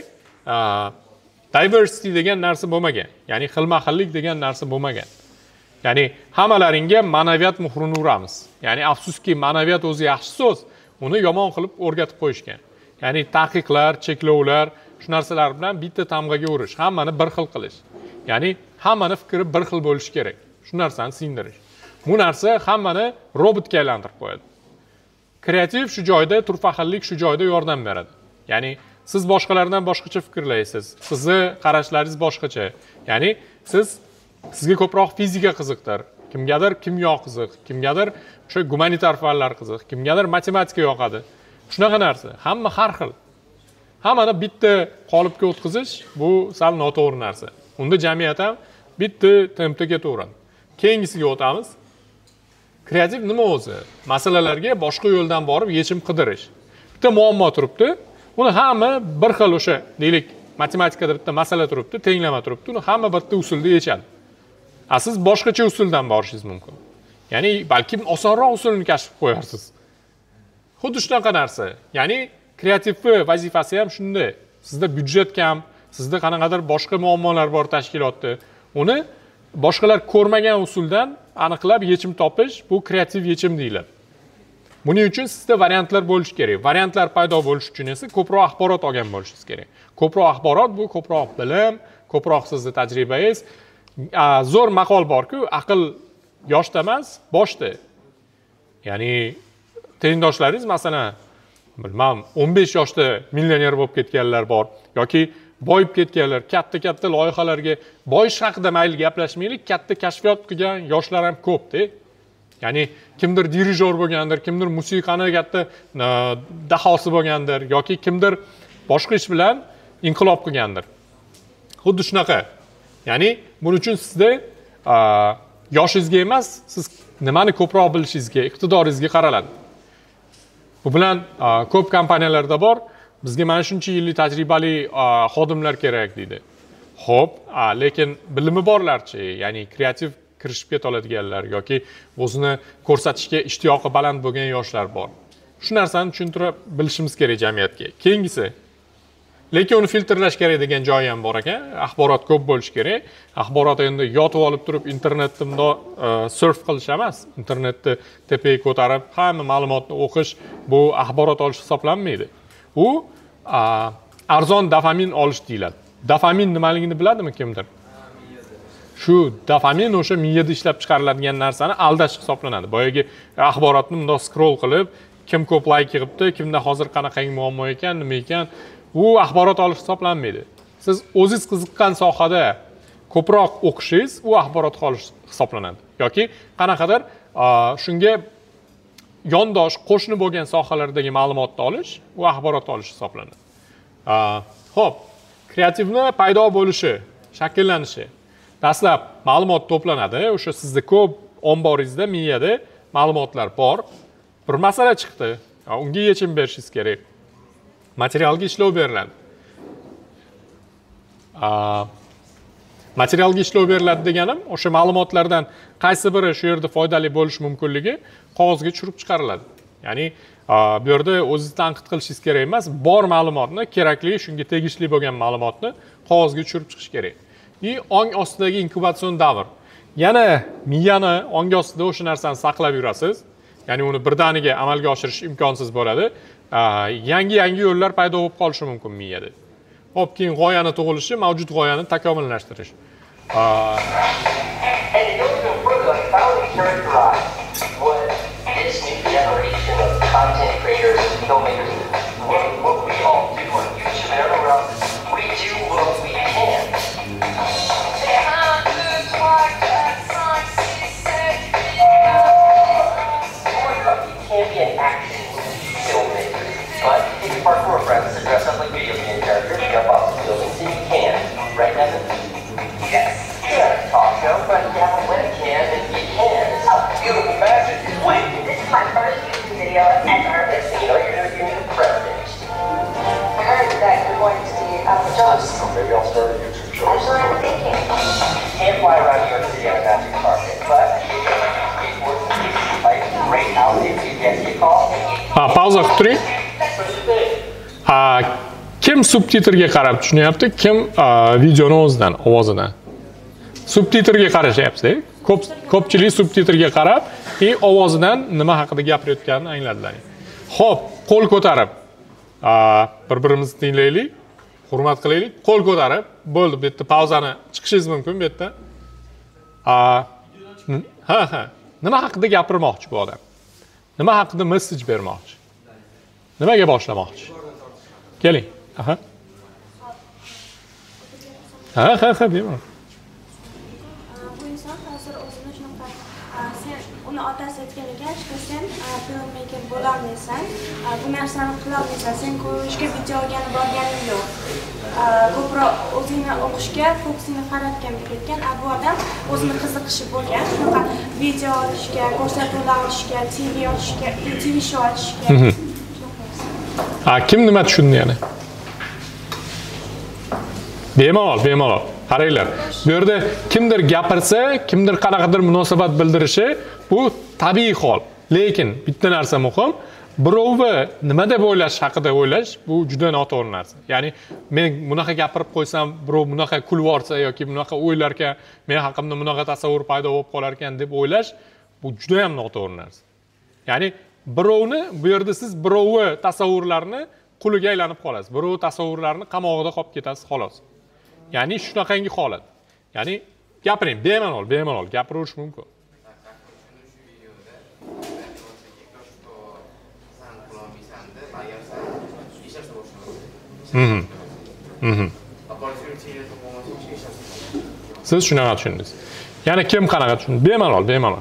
Diversity degan narsa bo'lmagan. Ya'ni xilma-xillik degan narsa bo'lmagan. Ya'ni hammalaringga ma'naviyat muhrini uramiz. Ya'ni afsuski ma'naviyat o'zi yaxshi so'z, uni yomon qilib o'rgatib qo'yishgan. Ya'ni taqiqlar, cheklovlar, shu narsalar bilan bitta tamg'aga urish, hammani bir xil qilish. Ya'ni hammani fikri bir xil bo'lishi kerak. Shu narsani singdirish. Bu narsa hammani robotga aylantirib qo'yadi. Kreativ shu joyda, turfahillik shu joyda yordam beradi. Ya'ni siz boshqalardan boshqacha fikrlaysiz. Sizni qarashlaringiz boshqacha. Ya'ni siz sizga ko'proq fizika qiziqdir, kimgadir kimyo qiziq, kimgadir o'sha gumanitar fanlar qiziq, kimgadir matematika yoqadi. Shunaqa narsa, hamma har xil. Hammani bitta qolipga o'tkazish bu sal noto'g'ri narsa. Unda jamiyat ham bitta tempda ketaveradi. Keyingisiga o'tamiz. Kreativ nima o'zi? Masalalarga boshqa yo'ldan borib yechim qidirish. Bitta muammo turibdi, uni hamma bir xil o'sha, deylik, matematikada bitta masala turibdi, tenglama turibdi, uni hamma bitta usulda yechadi. A siz boshqacha usuldan borishingiz mumkin. Ya'ni balki osonroq usulni kashf qilib qo'yarsiz. Xuddi shunaqa narsa. Ya'ni kreativni vazifasi ham shunday. Sizda byudjet kam, sizda qanaqadir boshqa muammolar bor tashkilotda. Uni boshqalar ko'rmagan usuldan aniqlab yechim topish bu kreativ yechim deyiladi. Buning uchun sizda variantlar bo'lishi kerak. Variantlar paydo bo'lish uchun esa ko'proq axborot olgan bo'lishingiz kerak. Ko'proq axborot bu ko'proq bilim, ko'proq sizning tajribangiz. Zo'r maqol bor-ku, aql yoshda emas, boshda. Ya'ni tengdoshlaringiz masalan, bilmam, o'n besh yoshda millioner bo'lib ketganlar bor yoki boyib ketganlar, katta-katta loyihalarga boyish haqida mayli gaplashmaylik, katta kashfiyot qilgan yoshlar ham ko'p-da. Ya'ni kimdir dirijor bo'lgandir, kimdir musiqani katta dahosi bo'lgandir yoki kimdir boshqa ish bilan inqilob qilgandir. Xuddi shunaqa. Ya'ni buning uchun sizda yoshingizga emas, siz nimani ko'proq bilishingizga, iqtidoringizga qaraladi. Bu bilan ko'p kompaniyalarda bor, bizga mana shuncha yillik tajribali xodimlar kerak deydi. Xo'p, lekin bilimi borlarchi, ya'ni kreativ kirishib keta oladiganlar yoki o'zini ko'rsatishga ishtiyoqi baland bo'lgan yoshlar bor. Shu narsani tushuntirib bilishimiz kerak jamiyatga. Keyingisi, lekin uni filtrlash kerak degan joyi ham bor ekan. Axborot ko'p bo'lishi kerak. Axborot endi yotib olib turib internetda bundoq surf qilish emas. Internetni tepaga ko'tarib hamma ma'lumotni o'qish bu axborot olish hisoblanmaydi. U arzon dopamin olish deyiladi. Dopamin nimaligini biladimi kimdir? Shu dopamin o'sha miyada ishlab chiqariladigan narsani aldash hisoblanadi. Boyagi axborotni bundoq scroll qilib, kim ko'p like yig'ibdi, kimda hozir qanaqangi muammo ekan, nima ekan, u axborot olish hisoblanmaydi. Siz o'zingiz qiziqqan sohada ko'proq o'qishingiz, u axborot olish hisoblanadi. Yoki qanaqadir shunga yondosh, qo'shni bo'lgan sohalardagi ma'lumotni olish, u axborot olish hisoblanadi. Xo'p, kreativni paydo bo'lishi, shakllanishi. Dastlab ma'lumot to'planadi, o'sha sizda ko'p omboringizda, miyada ma'lumotlar bor. Bir masala chiqdi, unga yechim berishingiz kerak. Materialga ishlov beriladi. Materialga ishlov beriladi deganim, o'sha ma'lumotlardan qaysi biri shu yerda foydali bo'lishi mumkinligi qog'ozga tushirib chiqariladi. Ya'ni bu yerda o'zingizni tanqid qilishingiz kerak emas, bor ma'lumotni, kerakli, shunga tegishli bo'lgan ma'lumotni qog'ozga tushirib chiqish kerak. И ong ostidagi inkubatsion davr. Yana miyani ong ostida o'sha narsani saqlab yurasiz. Ya'ni uni birdaniga amalga oshirish imkonsiz bo'ladi. Yangi-yangi yo'llar paydo bo'lib qolishi mumkin miyada. Hop, keyin g'oyani tug'ilishi, mavjud g'oyani takomillashtirish. Parkour friends to dress up like video game characters, jump off the buildings, and you can, right, Evan? Yes. Yeah, talk show, but you haven't win a can, and you can. It's a beautiful magic. Wait, this is my first YouTube video ever. Next thing you know, you're going to be president. I heard that you're going to see Apple Jobs. So maybe I'll start a YouTube show. That's what I'm thinking. You can't fly around New York City on a magic carpet, but you can skateboard and skate bike right out if you get your call. Ha, pauza qilib turing. Kim subtitrga qarab tushunyapti, kim videoni o'zidan, ovozidan. Subtitrga qarashyapsiz. Ko'p ko'pchilik subtitrga qarab, e ovozidan nima haqida gapirayotganini angladilar. Xo'p, qo'l ko'tarib bir-birimizni tinglaylik, hurmat qilaylik. Qo'l ko'tarib, bo'ldi, bu yerda pauzani chiqishingiz mumkin bu yerda. Ha, ha. Nima haqida gapirmoqchi bu odam? Nima haqida message bermoqchi? Nimaga boshlamoqchi? Keling. Aha. Ha, ha, ha, bemalol. Bu inson hozir o'zini shunaqa, sen uni otasi aytgan ekan, sen filmmaker bo'la olmaysan, bu narsani qila olmaysan, sen ko'rishga video olgani borganing yo'q. Ko'proq o'zingni o'qishga, fokusingni qaratgan deb aytgan. Bu odam o'zini qiziqishi bo'lgan, shunaqa video olishga, ko'rsatuvlar olishga, T V olishga, T V show olishga. Ha, kim nima tushundi yani? Bemalol, bemalol. Qaranglar. Bu yerda kimdir gapirsa, kimdir qanaqadir munosabat bildirishi, bu tabiiy hol. Lekin bitta narsa muhim, birovni nima deb o'ylash haqida o'ylash, bu juda noto'g'ri narsa. Ya'ni men bunaqa gapirib qo'ysam, birov bunaqa kulib yorsa yoki bunaqa o'ylarkan, men haqimda bunaqa tasavvur paydo bo'lib qolar ekan deb o'ylash, bu juda ham noto'g'ri narsa. Ya'ni birovni, bu yerda siz birovni tasavvurlarini quliga aylanib qolasiz. Birov tasavvurlarini qamog'ida qolib ketasiz xolos. Ya'ni shunaqangi holat. Ya'ni gapiring, bemalol, bemalol gapirish mumkin. Mhm. Mhm. Siz shunaqa tushundingiz. Ya'ni kim qanaqa tushundi? Bemalol, bemalol.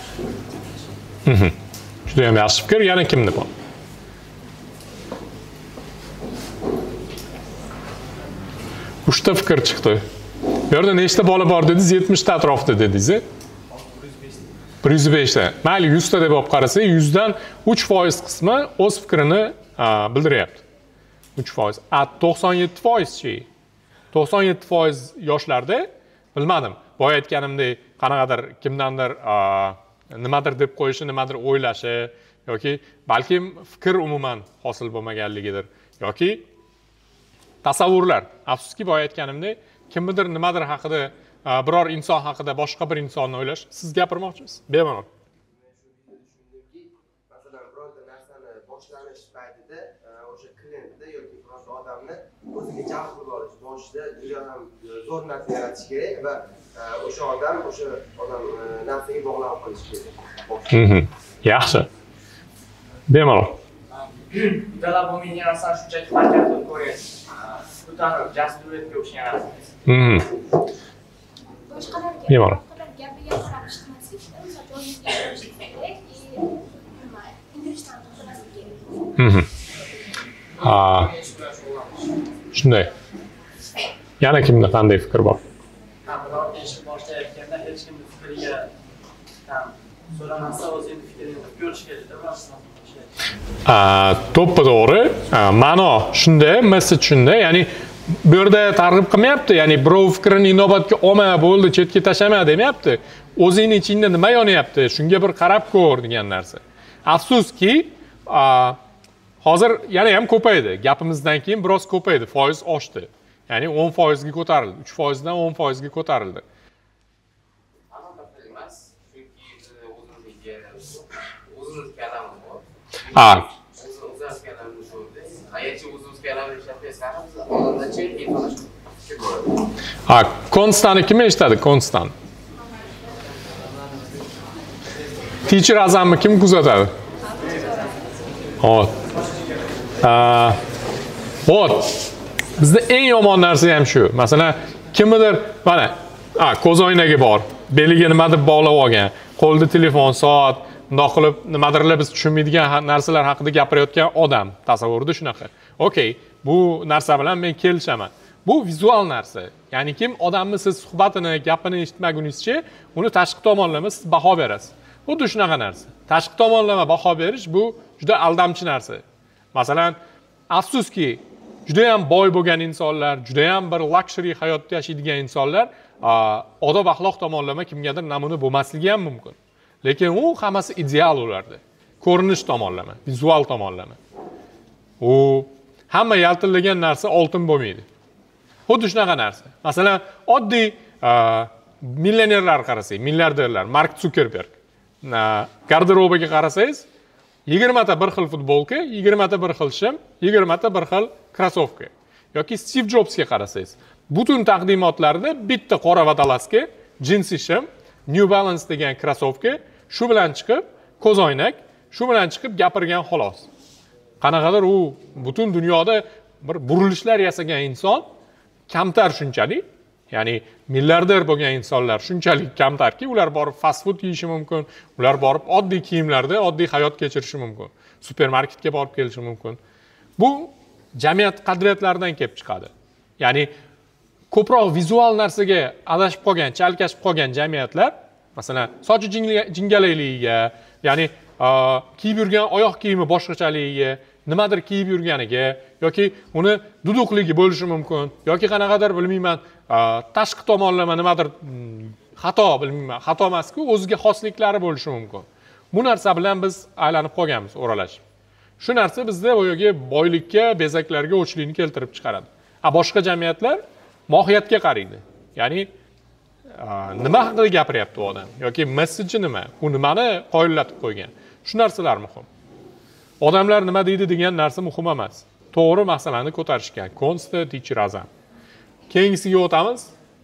Juda ham yaxshi fikr. Yana kimni bor? uchta fikr chiqdi. Bu yerda nechta bola bor dedingiz? yetmishta atrofida dedingiz. bir yuz besh ta. Mayli yuzta deb olib qarasak, yuzdan uch foiz qismi o'z fikrini bildiryapti. uch foiz. A to'qson yetti foiz-chi? to'qson yetti foiz yoshlarda bilmadim. Boya aytganimdek, qanaqadir kimdandir nimadir deb qo'yishi, nimadir o'ylashi yoki balkim fikr umuman hosil bo'lmaganligidir yoki tasavvurlar. Afsuski boya aytganimdek, kimdir nimadir haqida, biror inson haqida boshqa bir insonni o'ylash. Siz gapirmoqchisiz? Bemalol. Masalan, birorta narsani boshlanish paytida o'sha klientda yoki birorta odamni o'ziga jalb qilib olish boshida juda ham zo'r narsa yaratish kerak va o'sha odam o'sha odam narsaga bog'lanib qolishi kerak. Yaxshi. Bemalol. Uddalab bo'lmagan narsani shunchaki harakat qilib ko'rasiz. Ko'tarib, jasturiyatga o'xshagan narsa. Boshqalarga Bemalol. gapiga qarab ishlatmaslik, misol o'zingizga ishlatishing kerak, nima, intilishdan to'xtamaslik kerak. Ha. Shunday. Yana kimda qanday fikr bor? Birorta ishni boshlayotganda hech kimning fikriga ham so'ramasa o'zining fikrini ko'rish kerak-da. To'ppa to'g'ri. Ma'no shunday, message shunday. Ya'ni bu yerda targ'ib qilmayapti, ya'ni birov fikrini inobatga olma, bo'ldi, chetga tashlama demayapti. O'zingning ichingda nima yonyapti, shunga bir qarab ko'r degan narsa. Afsuski, hozir yana ham ko'paydi. Gapimizdan keyin biroz ko'paydi, foiz oshdi. Ya'ni o'n foizga ko'tarildi, uch foizdan o'n foizga ko'tarildi. Ha. Ha, Konstantni kim eshitadi? Konstant. Teacher Azamni kim kuzatadi? Hop. Hop. Bizda eng yomon narsa ham shu. Masalan, kimdir, mana, ha, ko'z oynaga bor, beliga nimadir bog'lab olgan, qo'lida telefon, soat, bundoq qilib nimadirlar biz tushunmaydigan narsalar haqida gapirayotgan odam tasavvurida shunaqa. Okey, bu narsa bilan men kelishaman. Bu vizual narsa. Ya'ni kim odamni siz suhbatini, gapini eshitmagunizcha, uni tashqi tomonlama siz baho berasiz. Xuddi shunaqa narsa. Tashqi tomonlama baho berish bu juda aldamchi narsa. Masalan, afsuski, juda ham boy bo'lgan insonlar, juda ham bir luxury hayotda yashaydigan insonlar, odob axloq tomonlama kimgadir namuna bo'lmasligi ham mumkin. Lekin u hammasi ideal ularda. Ko'rinish tomonlama, vizual tomonlama. U hamma yaltillagan narsa oltin bo'lmaydi. Xuddi shunaqa narsa. Masalan, oddiy millionerlar qarasangiz, milliarderlar, Mark Zuckerberg garderobiga qarasangiz, yigirma ta bir xil futbolka, yigirma ta bir xil shim, yigirma ta bir xil krossovka. Yoki Steve Jobsga qarasangiz, butun taqdimotlarida bitta qora vatalaska, jinsi shim, New Balance degan krossovka, shu bilan chiqib, ko'zoynak, shu bilan chiqib gapirgan xolos. Qanaqadir u butun dunyoda bir burilishlar yasagan inson kamtar shunchalik, ya'ni milliarder bo'lgan insonlar shunchalik kamtarki, ular borib fast food yeyishi mumkin, ular borib oddiy kiyimlarda oddiy hayot kechirishi mumkin, supermarketga borib kelishi mumkin. Bu jamiyat qadriyatlaridan kelib chiqadi. Ya'ni ko'proq vizual narsaga adashib qolgan, chalkashib qolgan jamiyatlar, masalan, sochi jingalayligiga, ya'ni kiyib yurgan oyoq kiyimi boshqachaligiga, nimadir kiyib yurganiga yoki uni duduqligi bo'lishi mumkin, yoki qanaqadir bilmayman, tashqi tomonlama nimadir xato, bilmayman, xato emas-ku, o'ziga xosliklari bo'lishi mumkin. Bu narsa bilan biz aylanib qolganmiz, o'ralashib. Shu narsa bizda boyagi boylikka, bezaklarga o'chlikni keltirib chiqaradi. A boshqa jamiyatlar mohiyatga qaraydi. Ya'ni nima haqida gapiryapti u odam yoki message nima? U nimani qoyillatib qo'ygan? Shu narsalar muhim. Odamlar nima deydi degan narsa muhim emas. To'g'ri masalani ko'tarishgan. Konsta Teacher Azam. Keyingisiga o'tamiz.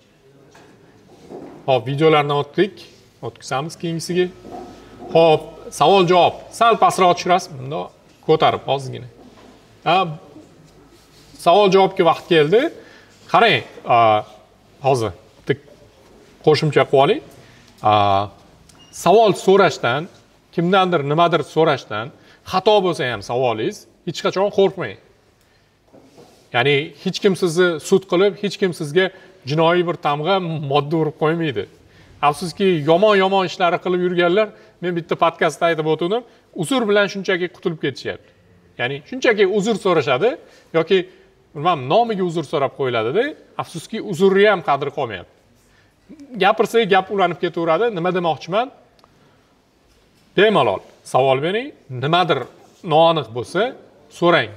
Hop, videolarni o'tdik. O'tkazamiz keyingisiga. Hop, savol-javob. Sal pastroq tushirasiz, bunda ko'tarib ozgina. Ha, savol-javobga vaqt keldi. Qarang, hozir qo'shimcha qilib oling. savol so'rashdan, kimdandir nimadir so'rashdan, xato bo'lsa ham savolingiz, hech qachon qo'rqmang. Ya'ni hech kim sizni sud qilib, hech kim sizga jinoiy bir tamg'a modda urib qo'ymaydi. Afsuski, yomon-yomon ishlarni qilib yurganlar, men bitta podkastda aytib o'tdim, uzr bilan shunchaki qutulib ketishyapti. Ya'ni shunchaki uzr so'rashadi yoki bilmam nomiga uzr so'rab qo'yiladi-da, afsuski uzrni ham qadri qolmayapti. Gapirsa gap ulanib ketaveradi. Nima demoqchiman? Bemalol savol bering, nimadir noaniq bo'lsa, so'rang.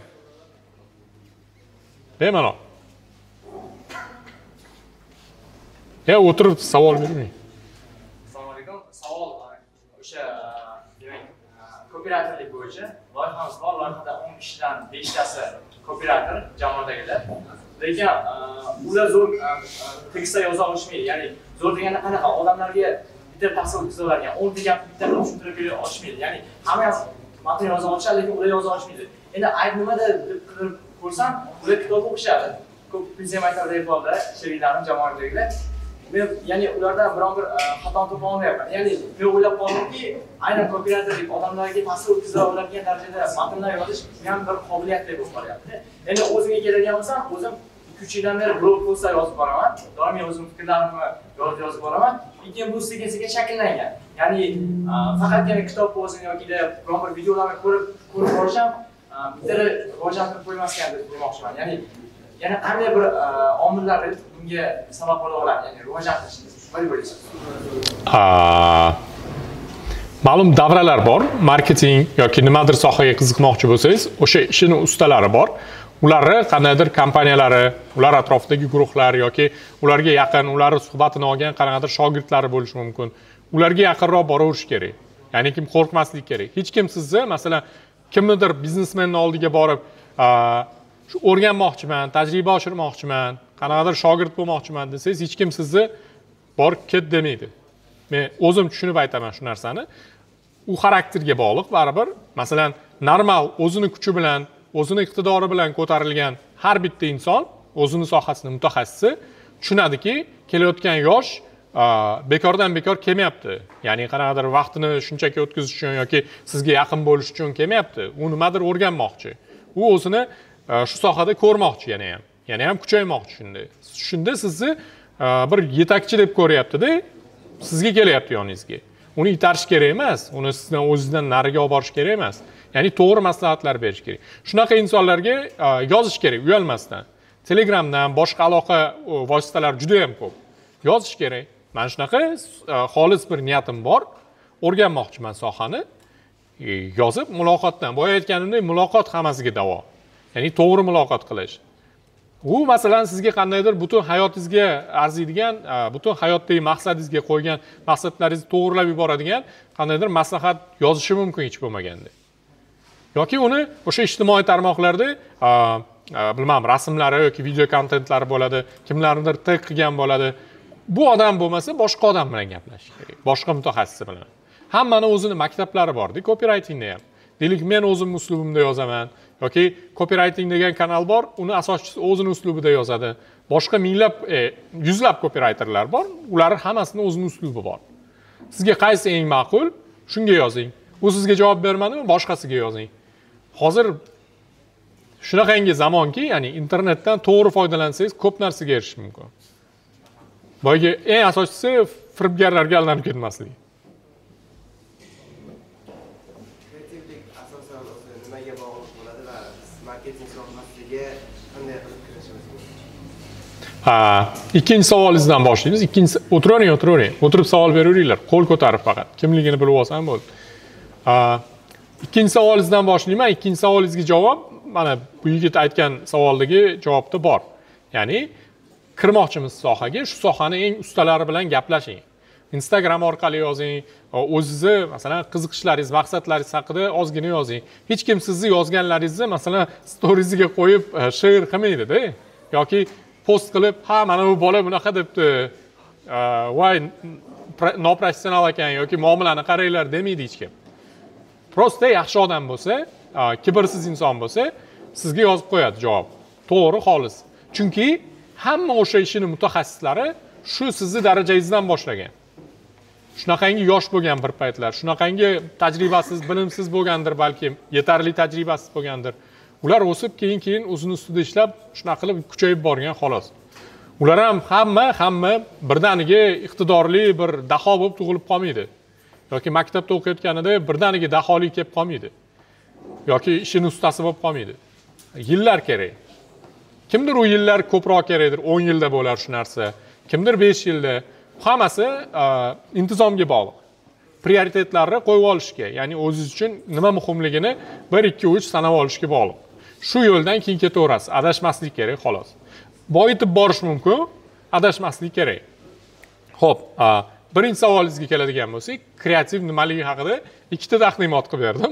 Bemalol. Ya o'tirib savol bermang. Assalomu alaykum. Savol o'sha demak kooperatorlik bo'yicha loyihamiz bor. Loyihada o'n ishdan beshtasi kooperator jamoadagilar. Lekin ular zo'r tekstda yoza olishmaydi. Ya'ni zo'r deganda qanaqa odamlarga bitta tahsil o'tkazadigan o'n ta gap bitta tushuntirib bera olishmaydi. Ya'ni hamma ham matn yoza olishadi, lekin ular yoza olishmaydi. Endi ayb nimada deb qilib ko'rsam, ular kitob o'qishadi. Ko'p bizga aytadi bo'ldi, sheriklarim jamoadagilar. Men ya'ni ulardan biron bir xato topa olmayapman. Ya'ni men o'ylab qoldimki, aynan kooperatorlik odamlarga ta'sir o'tkaza oladigan darajada matnlar yozish ham bir qobiliyat deb o'ylayapman. Endi o'zimga keladigan bo'lsam, o'zim ikki uch yildan beri blog postlar yozib boraman. Doimiy o'zim fikrlarimni yozib yozib boraman. Lekin bu sekin-sekin shakllangan. Ya'ni faqatgina kitob o'zini yoki biron bir videolarni ko'rib ko'rib borisham, bitta rivojlantirib qo'ymasgan deb demoqchiman. Ya'ni yana qanday bir omillar bunga sabab bo'la oladi, ya'ni rivojlantirishga? Nima deb o'ylaysiz? Ma'lum davralar bor, marketing yoki nimadir sohaga qiziqmoqchi bo'lsangiz, o'sha ishini ustalari bor. Ularni qandaydir kompaniyalari, ular atrofidagi guruhlar yoki ularga yaqin, ularning suhbatini olgan qanaqadir shogirdlari bo'lishi mumkin. Ularga yaqinroq boraverish kerak. Ya'ni kim qo'rqmaslik kerak. Hech kim sizni, masalan, kimnidir biznesmenning oldiga borib, shu o'rganmoqchiman, tajriba oshirmoqchiman, qanaqadir shogird bo'lmoqchiman desangiz, hech kim sizni bor ket demaydi. Men o'zim tushunib aytaman shu narsani. U xarakterga bog'liq baribir. Masalan, normal o'zini kuchi bilan, o'zini iqtidori bilan ko'tarilgan har bitta inson, o'zini sohasini mutaxassisi tushunadiki, kelayotgan yosh bekordan bekor kelmayapti. Ya'ni qanaqadir vaqtini shunchaki o'tkazish uchun yoki sizga yaqin bo'lish uchun kelmayapti. U nimadir o'rganmoqchi. U o'zini shu sohada ko'rmoqchi yana ham. Yana ham kuchaymoqchi shunda. Shunda sizni bir yetakchi deb ko'ryapti-da, sizga kelyapti yoningizga. Uni itarish kerak emas, uni sizdan o'zingizdan nariga olib borish kerak emas. Ya'ni to'g'ri maslahatlar berish kerak. Shunaqa insonlarga yozish kerak, uyalmasdan. Telegramdan, boshqa aloqa vositalari juda ham ko'p. Yozish kerak. Men shunaqa xolis bir niyatim bor. O'rganmoqchiman sohani. Yozib muloqotdan, boya aytganimdek, muloqot hammasiga davo. Ya'ni to'g'ri muloqot qilish. U masalan sizga qandaydir butun hayotingizga arziydigan, butun hayotdagi maqsadingizga qo'ygan maqsadlaringizni to'g'rilab yuboradigan qandaydir maslahat yozishi mumkin hech bo'lmaganda. Yoki uni o'sha ijtimoiy tarmoqlarda bilmam, rasmlari yoki video kontentlari bo'ladi, kimlarnidir tag qilgan bo'ladi. Bu odam bo'lmasa, boshqa odam bilan gaplashish kerak, boshqa mutaxassis bilan. Hammani o'zini maktablari bor-da, copywritingda ham. Deylik, men o'zim uslubimda yozaman yoki copywriting degan kanal bor, uni asoschisi o'zini uslubida yozadi. Boshqa minglab, yuzlab copywriterlar bor, ular hammasini o'zini uslubi bor. Sizga qaysi eng ma'qul? Shunga yozing. U sizga javob bermadimi, boshqasiga yozing. Hozir shunaqangi zamonki, ya'ni internetdan to'g'ri foydalansangiz, ko'p narsaga erishish mumkin. Boyga eng asosiysi firibgarlarga aldanib ketmaslik. Kreativlik asosan nimaga bog'liq bo'ladi va marketing sohasiga qanday qilib kirishimiz mumkin? Ha, ikkinchi savolingizdan boshlaymiz. Ikkinchi o'tiravering, o'tiravering. O'tirib savol beraveringlar, qo'l ko'tarib faqat. Kimligini bilib olsam bo'ldi. Ha, ikkinchi savolingizdan boshlayman. Ikkinchi savolingizga javob mana bu yigit aytgan savoldagi javobda bor. Ya'ni kirmoqchimiz sohaga, shu sohani eng ustalari bilan gaplashing. Instagram orqali yozing, o'zingizni masalan qiziqishlaringiz, maqsadlaringiz haqida ozgina yozing. Hech kim sizni yozganlaringizni masalan storiesiga qo'yib she'r qilmaydi-da. Yoki post qilib, "Ha, mana bu bola bunaqa debdi. Voy, noprofessional ekan yoki muomalani qaranglar" demaydi hech kim. Prosta yaxshi odam bo'lsa, kibrsiz inson bo'lsa, sizga yozib qo'yadi javob. To'g'ri, xolis. Chunki hamma o'sha ishini mutaxassislari shu sizni darajangizdan boshlagan. shunaqangi yosh bo'lgan bir paytlar, shunaqangi tajribasiz, bilimsiz bo'lgandir balki, yetarli tajribasiz bo'lgandir. Ular o'sib keyin-keyin o'zini ustida ishlab, shunaqa qilib kuchayib borgan xolos. Ular ham hamma hamma birdaniga iqtidorli bir daho bo'lib tug'ilib qolmaydi. Yoki maktabda o'qiyotganida birdaniga daholik kelib qolmaydi. Yoki ishini ustasi bo'lib qolmaydi. Yillar kerak. Kimdir u yillar ko'proq kerakdir, o'n yilda bo'lar shu narsa. Kimdir besh yilda. Hammasi intizomga bog'liq. Prioritetlarni qo'yib olishga, ya'ni o'zingiz uchun nima muhimligini bir, ikki, uch sanab olishga bog'liq. Shu yo'ldan keyin ketaverasiz, adashmaslik kerak xolos. Boyitib borish mumkin, adashmaslik kerak. Xo'p, birinchi savolingizga keladigan bo'lsak, kreativ nimaligi haqida ikkita taqdimot qilib berdim.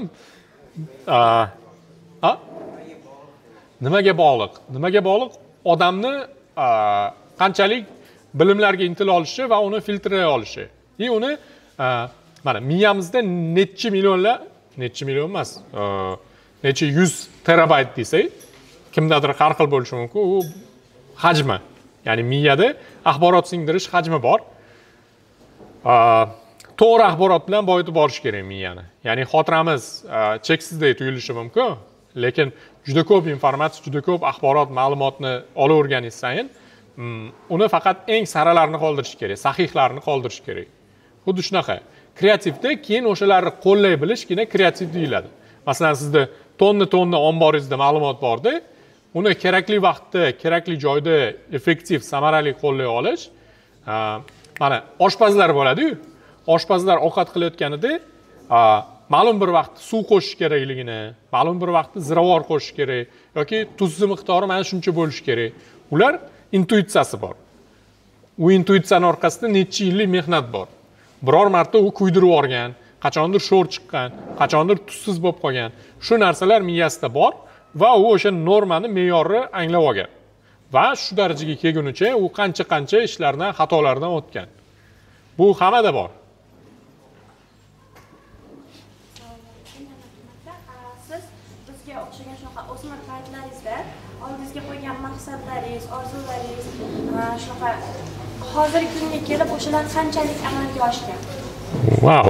A? Nimaga bog'liq? Nimaga bog'liq? Odamni qanchalik bilimlarga intila olishi va uni filtrlay olishi. И uni mana miyamizda necha millionlar, necha million emas, necha yuz terabayt desak, kimdadir har xil bo'lishi mumkin, u hajmi. Ya'ni miyada axborot singdirish hajmi bor. To'g'ri axborot bilan boyitib borish kerak miyani. Ya'ni xotiramiz cheksizday tuyulishi mumkin, lekin juda ko'p informatsiya, juda ko'p axborot, ma'lumotni olaverganingiz sayin uni faqat eng saralarini qoldirish kerak, sahihlarni qoldirish kerak. Xuddi shunaqa. Kreativda keyin o'shalarni qo'llay bilishgina kreativ deyiladi. Masalan, sizda tonna-tonna omboringizda ma'lumot borda, uni kerakli vaqtda, kerakli joyda effektiv, samarali qo'llay olish. Mana oshpazlar bo'ladi-yu. Oshpazlar ovqat qilayotganida ma'lum bir vaqtda suv qo'shish kerakligini, ma'lum bir vaqtda ziravor qo'shish kerak yoki tuzni miqdori mana shuncha bo'lishi kerak. Ular intuitsiyasi bor. U intuitsiyaning orqasida necha yillik mehnat bor. Biror marta u kuydirib olgan, qachondir sho'r chiqqan, qachondir tuzsiz bo'lib qolgan. Shu narsalar miyasida bor va u o'sha normani, me'yorni anglab olgan. Va shu darajaga kelgunicha u qancha-qancha ishlardan, xatolardan o'tgan. Bu hammada bor. Siz bizga o'xshagan shunaqa o'smir paytlaringizda oldingizga qo'ygan maqsadlaringiz, orzularingiz, shunaqa hozirgi kunga kelib o'shalar qanchalik amalga oshgan? Wow.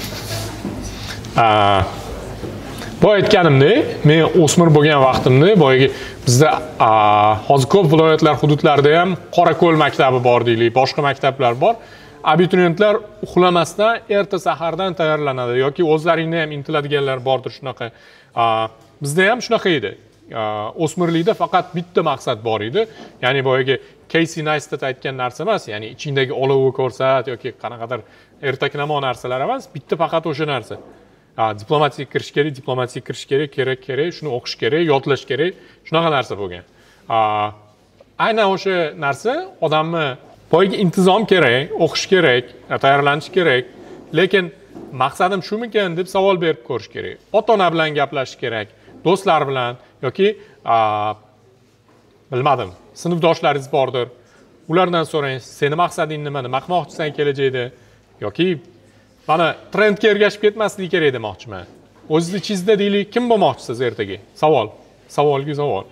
Bu aytganimdek, men o'smir bo'lgan vaqtimda, boyagi bizda hozir ko'p viloyatlar hududlarida ham Qorako'l maktabi bor deylik, boshqa maktablar bor. Abituriyentlar uxlamasdan erta sahardan tayyorlanadi yoki o'zlaringni ham intiladiganlar bordir shunaqa. Bizda ham shunaqa edi. O'smirlikda faqat bitta maqsad bor edi. Ya'ni boyagi Casey Neistat aytgan narsa emas, ya'ni ichingdagi olovni ko'rsat yoki qanaqadir ertaknamo narsalar emas, bitta faqat o'sha narsa. Diplomatiyaga kirish kerak, diplomatiyaga kirish kerak, kerak, kerak, shuni o'qish kerak, yodlash kerak, shunaqa narsa bo'lgan. Aynan o'sha narsa odamni boyagi intizom kerak, o'qish kerak, tayyorlanish kerak, lekin maqsadim shumikan deb savol berib ko'rish kerak. Ota-ona bilan gaplashish kerak, do'stlar bilan yoki bilmadim, sinfdoshlaringiz bordir. Ulardan so'rang, seni maqsading nima, nima qilmoqchisan kelajakda yoki mana trendga ergashib ketmaslik kerak demoqchiman. O'zingiz ichingizda deylik, kim bo'lmoqchisiz ertaga? Savol. Savolga savol.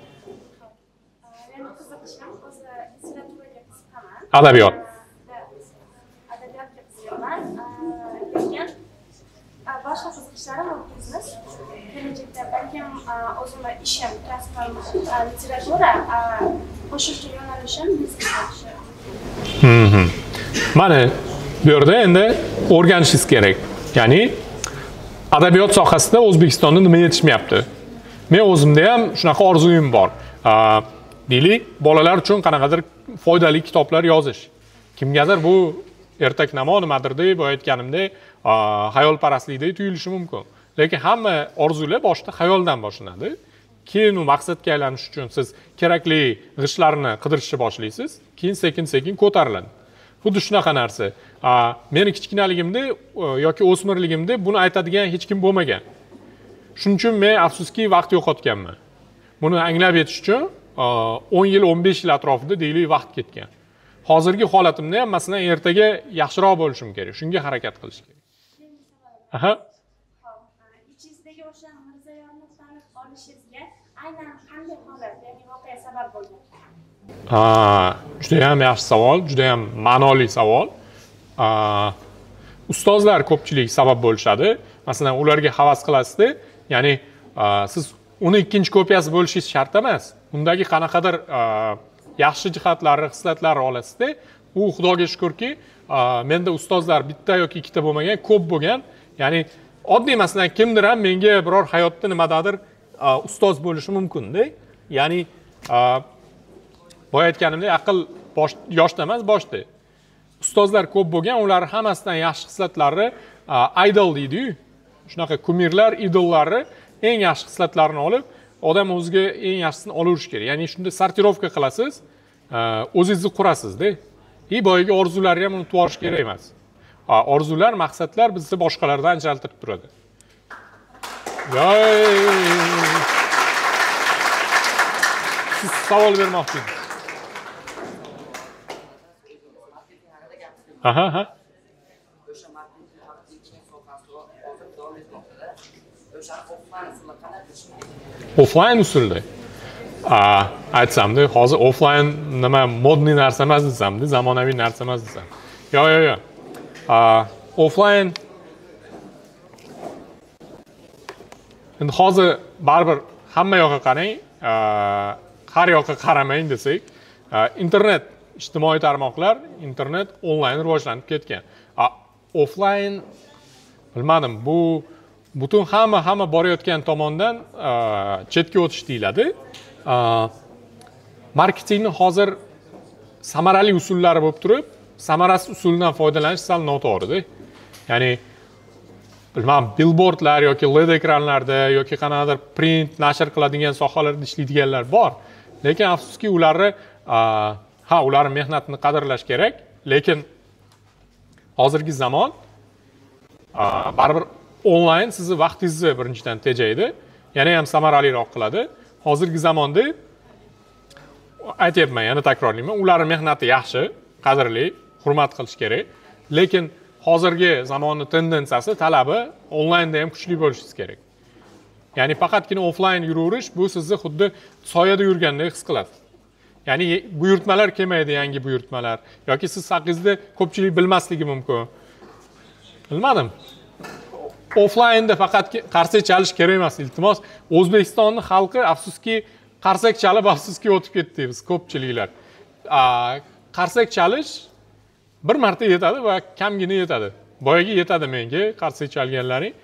Adabiyot. Adabiyotga qiziqaman. Lekin boshqa qiziqishlarim bor biznes. Kelajakda balkim o'zimning ishim, kasbim literatura, qo'shimcha yo'nalishim biznes bo'lishi. Mhm. Mana bu yerda endi o'rganishingiz kerak. Ya'ni adabiyot sohasida O'zbekistonda nima yetishmayapti? Men o'zimda ham shunaqa orzuyim bor. Deylik, bolalar uchun qanaqadir foydali kitoblar yozish. Kimgadir bu ertaknamo nimadir deb aytganimda xayolparastlikdek tuyulishi mumkin. Lekin hamma orzular boshda xayoldan boshlanadi. Keyin u maqsadga aylanish uchun siz kerakli g'ishlarni qidirishni boshlaysiz, keyin sekin-sekin ko'tariladi. Xuddi shunaqa narsa. Meni kichkinaligimda yoki o'smirligimda buni aytadigan hech kim bo'lmagan. Shuning uchun men afsuski vaqt yo'qotganman. Buni anglab yetish uchun o'n yil, o'n besh yil atrofida deylik vaqt ketgan. Hozirgi holatimda ham masalan ertaga yaxshiroq bo'lishim kerak. Shunga harakat qilish kerak. Aha. Ichingizdagi o'sha Mirzayorni tanib olishingizga aynan qanday holat, ya'ni voqea sabab bo'lgan? Ha, juda ham yaxshi savol, juda ham ma'noli savol. ustozlar ko'pchilik sabab bo'lishadi. Masalan, ularga havas qilasizda, ya'ni siz uni ikkinchi kopiyasi bo'lishingiz shart emas. Undagi qanaqadir yaxshi jihatlari, xislatlari olasizda, u Xudoga shukrki, menda ustozlar bitta yoki ikkita bo'lmagan, ko'p bo'lgan. Ya'ni oddiy masalan kimdir ham menga biror hayotda nimadadir ustoz bo'lishi mumkin-da. Ya'ni boya aytganimdek, aql bosh yoshda emas, boshda. Ustozlar ko'p bo'lgan, ular hammasidan yaxshi xislatlari idol deydi-yu. Shunaqa kumirlar, idollari eng yaxshi xislatlarini olib, odam o'ziga eng yaxshisini olaverish kerak. Ya'ni shunda sortirovka qilasiz, o'zingizni qurasiz-da. И boyaga orzularni ham unutib olish kerak emas. Orzular, maqsadlar bizni boshqalardan ajratib turadi. Siz savol bermoqchingiz. Aha, ha. O'sha marketing marketing sohasida hozir davom etmoqda. O'sha offline usulda qanday qilish? Offline usulda. A, aytsamda, hozir offline nima modniy narsa emas desamda, zamonaviy narsa emas desam. Yo, yo, yo. A, offline endi hozir baribir hamma yoqqa qarang, har yoqqa qaramang desak, internet, ijtimoiy tarmoqlar, internet onlayn rivojlanib ketgan. Offline bilmadim, bu butun hamma hamma borayotgan tomondan chetga o'tish deyiladi. Marketingni hozir samarali usullari bo'lib turib, samarasiz usuldan foydalanish sal noto'g'ri-da. Ya'ni bilmadim, billboardlar yoki L E D ekranlarda yoki qanaqadir print nashr qiladigan sohalarda ishlaydiganlar bor. Lekin afsuski ularni ha, ularning mehnatini qadrlash kerak, lekin hozirgi zamon baribir onlayn sizni vaqtingizni birinchidan tejaydi, yana ham samaraliroq qiladi. Hozirgi zamonda aytyapman, yana takrorlayman, ularning mehnati yaxshi, qadrli, hurmat qilish kerak, lekin hozirgi zamonning tendensiyasi, talabi onlaynda ham kuchli bo'lishingiz kerak. Ya'ni faqatgina offlayn yuraverish bu sizni xuddi soyada yurgandek his qiladi. Ya'ni buyurtmalar kelmaydi, yangi buyurtmalar yoki siz haqingizda ko'pchilik bilmasligi mumkin. Bilmadim. Offlaynda faqat qarsak chalish kerak emas, iltimos. O'zbekistonning xalqi afsuski qarsak chalib afsuski o'tib ketdi biz ko'pchiliklar. Qarsak chalish bir marta yetadi va kamgina yetadi. Boyaga yetadi menga qarsak chalganlaring.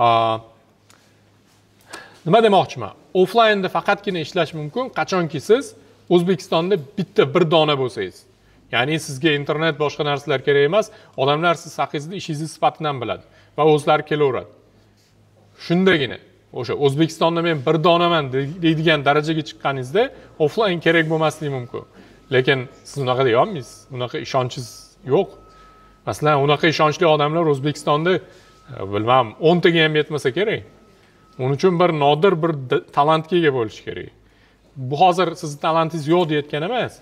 Nima demoqchiman? Offlaynda faqatgina ishlash mumkin qachonki siz O'zbekistonda bitta bir dona bo'lsangiz. Ya'ni sizga internet boshqa narsalar kerak emas, odamlar siz haqingizda ishingizni sifatidan biladi va o'zlari kelaveradi. Shundagina o'sha O'zbekistonda men bir donaman deydigan darajaga chiqqaningizda offlayn kerak bo'lmasligi mumkin. Lekin siz unaqa deya olmaysiz. Unaqa ishonchingiz yo'q. Masalan, unaqa ishonchli odamlar O'zbekistonda bilmam o'n taga ham yetmasa kerak. Uning uchun bir nodir bir talantga ega bo'lish kerak. Bu hozir sizning talantingiz yo'q deyotgan emas.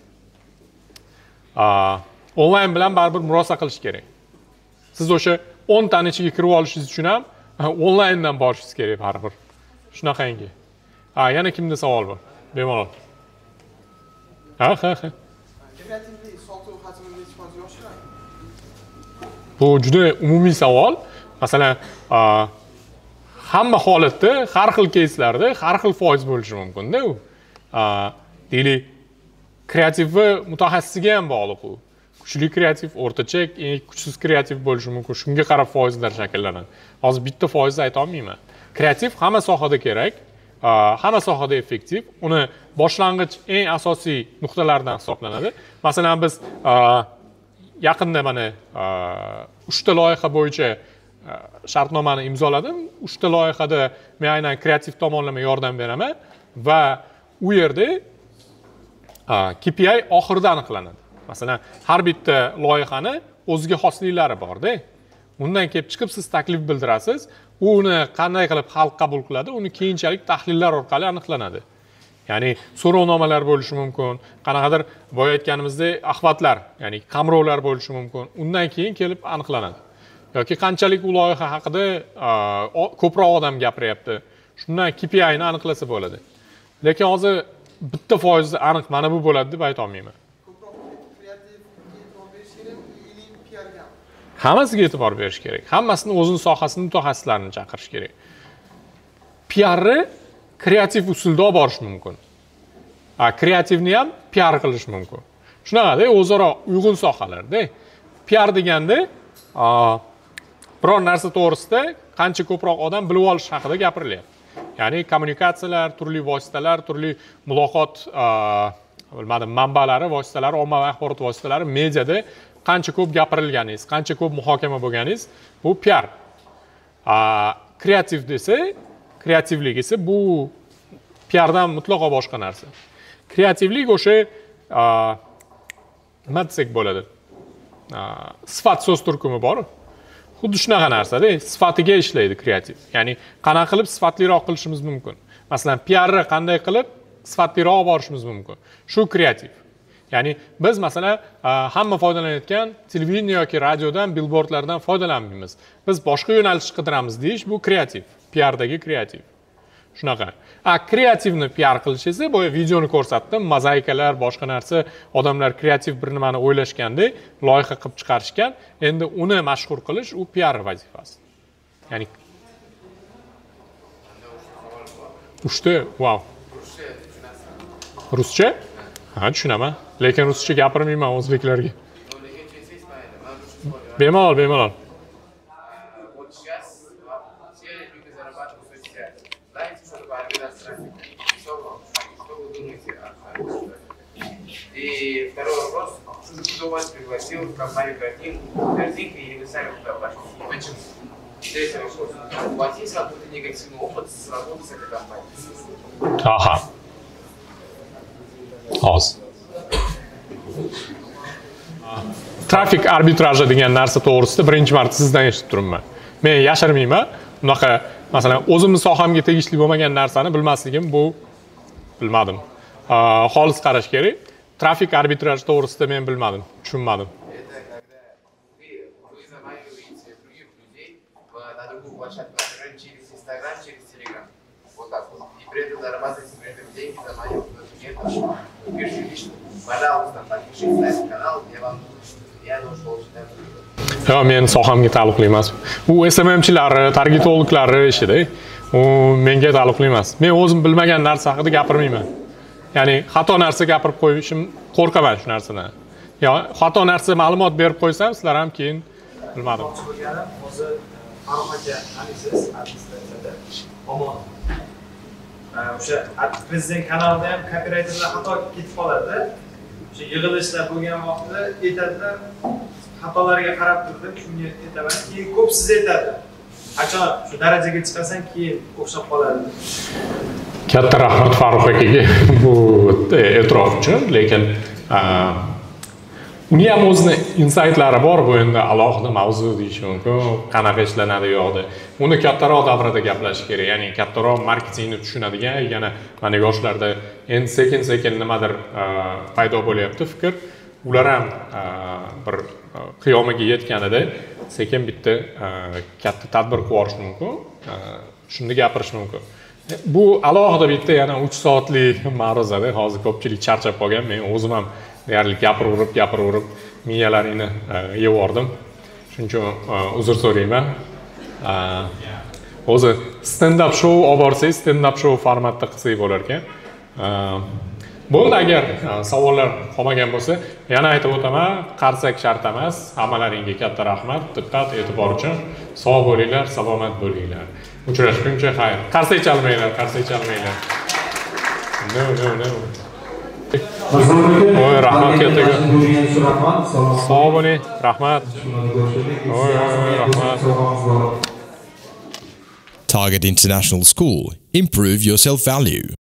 Onlayn bilan baribir murosa qilish kerak. Siz o'sha o'n tani ichiga kirib olishingiz uchun ham onlayndan borishingiz kerak baribir. Shunaqangi. Ha, yana kimda savol bor? Bemalol. Ha, ha, ha. Kreativlik sotuv hajmini necha foiz oshiradi? Bu juda umumiy savol. Masalan, hamma holatda, har xil keyslarda har xil foiz bo'lishi mumkin-da u. Deylik, kreativni mutaxassisiga ham bog'liq u. Kuchli kreativ, o'rtacha, eng kuchsiz kreativ bo'lishi mumkin. Shunga qarab foizlar shakllanadi. Hozir bitta foizni ayta olmayman. Kreativ hamma sohada kerak, hamma sohada effektiv. Uni boshlang'ich eng asosiy nuqtalardan hisoblanadi. Masalan, biz yaqinda mana uchta loyiha bo'yicha shartnomani imzoladim. uchta loyihada men aynan kreativ tomonlama yordam beraman va u yerda K P I oxirida aniqlanadi. Masalan, har bitta loyihani o'ziga xosliklari bor-da. Undan kelib chiqib siz taklif bildirasiz, u uni qanday qilib xalq qabul qiladi, uni keyinchalik tahlillar orqali aniqlanadi. Ya'ni so'rovnomalar bo'lishi mumkin, qanaqadir boya aytganimizdek axvatlar, ya'ni qamrovlar bo'lishi mumkin. Undan keyin kelib aniqlanadi. Yoki qanchalik u loyiha haqida ko'proq odam gapiryapti. Shundan K P I ni aniqlasa bo'ladi. Lekin hozir bitta foizni aniq mana bu bo'ladi deb ayta olmayman. Ko'proq kreativlikka e'tibor berish kerak, ilmiy P R ga. Hammasiga e'tibor berish kerak. Hammasini o'zini sohasini mutaxassislarini chaqirish kerak. P R'ni kreativ usulda olib borish mumkin. A kreativni ham P R qilish mumkin. Shunaqada o'zaro uyg'un sohalarda. P R deganda biror narsa to'g'risida qancha ko'proq odam bilib olish haqida gapirilyapti. Ya'ni kommunikatsiyalar, turli vositalar, turli muloqot, bilmadim, manbalari, vositalari, ommaviy axborot vositalari, mediada qancha ko'p gapirilganingiz, qancha ko'p muhokama bo'lganingiz, bu P R. Kreativ desa, kreativlik esa bu P Rdan mutlaqo boshqa narsa. Kreativlik o'sha nima desak bo'ladi? Sifat so'z turkumi bor. Xuddi shunaqa narsa-da, sifatiga ishlaydi kreativ. Ya'ni qanaqa qilib sifatliroq qilishimiz mumkin. Masalan, P Rni qanday qilib sifatliroq olib borishimiz mumkin. Shu kreativ. Ya'ni biz masalan hamma foydalanayotgan televideniya yoki radiodan, billboardlardan foydalanmaymiz. Biz boshqa yo'nalish qidiramiz deyish bu kreativ. P Rdagi kreativ. Shunaqa. A kreativni P R qilish esa bu videoni ko'rsatdim, mozaikalar, boshqa narsa, odamlar kreativ bir nimani o'ylashganda loyiha qilib chiqarishgan. Endi uni mashhur qilish u P R vazifasi. Ya'ni uchta, wow. Ruscha? Ha, tushunaman. Lekin ruscha gapirmayman o'zbeklarga. Bemalol, bemalol. И второй вопрос, кто вас пригласил в компанию «Картинка» или вы сами туда пошли? Почему? Третий вопрос. У вас есть какой-то негативный опыт с работы с этой компанией? Aha. Oz. Trafik arbitraji degan narsa to'g'risida birinchi marta sizdan eshitib turibman. Men yashirmayman. Bunaqa, masalan, o'zimni sohamga tegishli bo'lmagan narsani bilmasligim bu bilmadim. Xolis qarash kerak. Trafik arbitraji to'g'risida men bilmadim, tushunmadim. Yo, men sohamga taalluqli emas. U S M M chilar, targetologlar ishida. U menga taalluqli emas. Men o'zim bilmagan narsa haqida gapirmayman. Ya'ni xato narsa gapirib qo'yishim, qo'rqaman shu narsadan. Yo, xato narsa ma'lumot berib qo'ysam, sizlar ham keyin bilmadim. Hozir Farruh aka, anisiz administratsiyada omon. O'sha prezident kanalida ham copywriterlar xato ketib qoladi. O'sha yig'ilishlar bo'lgan vaqtda aytadilar, xatolarga qarab turdim, shunga aytaman, keyin ko'p siz aytadi. Qachon shu darajaga chiqasan, keyin o'xshab qoladi. Katta rahmat Farruh akaga bu e'tirof uchun, lekin uni ham o'zini insaytlari bor, bu endi alohida mavzu deyish mumkin, qanaqa ishlanadi yo'qda. Uni kattaroq davrada gaplashish kerak, ya'ni kattaroq marketingni tushunadigan, yana mana yoshlarda endi sekin-sekin nimadir paydo bo'lyapti fikr. Ular ham bir qiyomaga yetganida sekin bitta katta tadbir qilish mumkin, shunda gapirish mumkin. Bu alohida bitta yana uch soatlik ma'ruzada, hozir ko'pchilik charchab qolgan, men o'zim ham deyarli gapiraverib, gapiraverib miyalarini yevordim. Shuning uchun uzr so'rayman. O'zi stand-up show olib borsangiz, stand-up show formatda qilsak bo'lar ekan. Bo'ldi, agar savollar qolmagan bo'lsa, yana aytib o'taman, qarsak shart emas. Hammalaringga katta rahmat, diqqat, e'tibor uchun. Sog' bo'linglar, salomat bo'linglar. Uchrashguncha xayr. Qarsak chalmanglar, qarsak chalmanglar. No, no, no. Oy, rahmat kattaga. Sog' bo'ling, rahmat. Oy, rahmat. Target International School. Improve your self-value.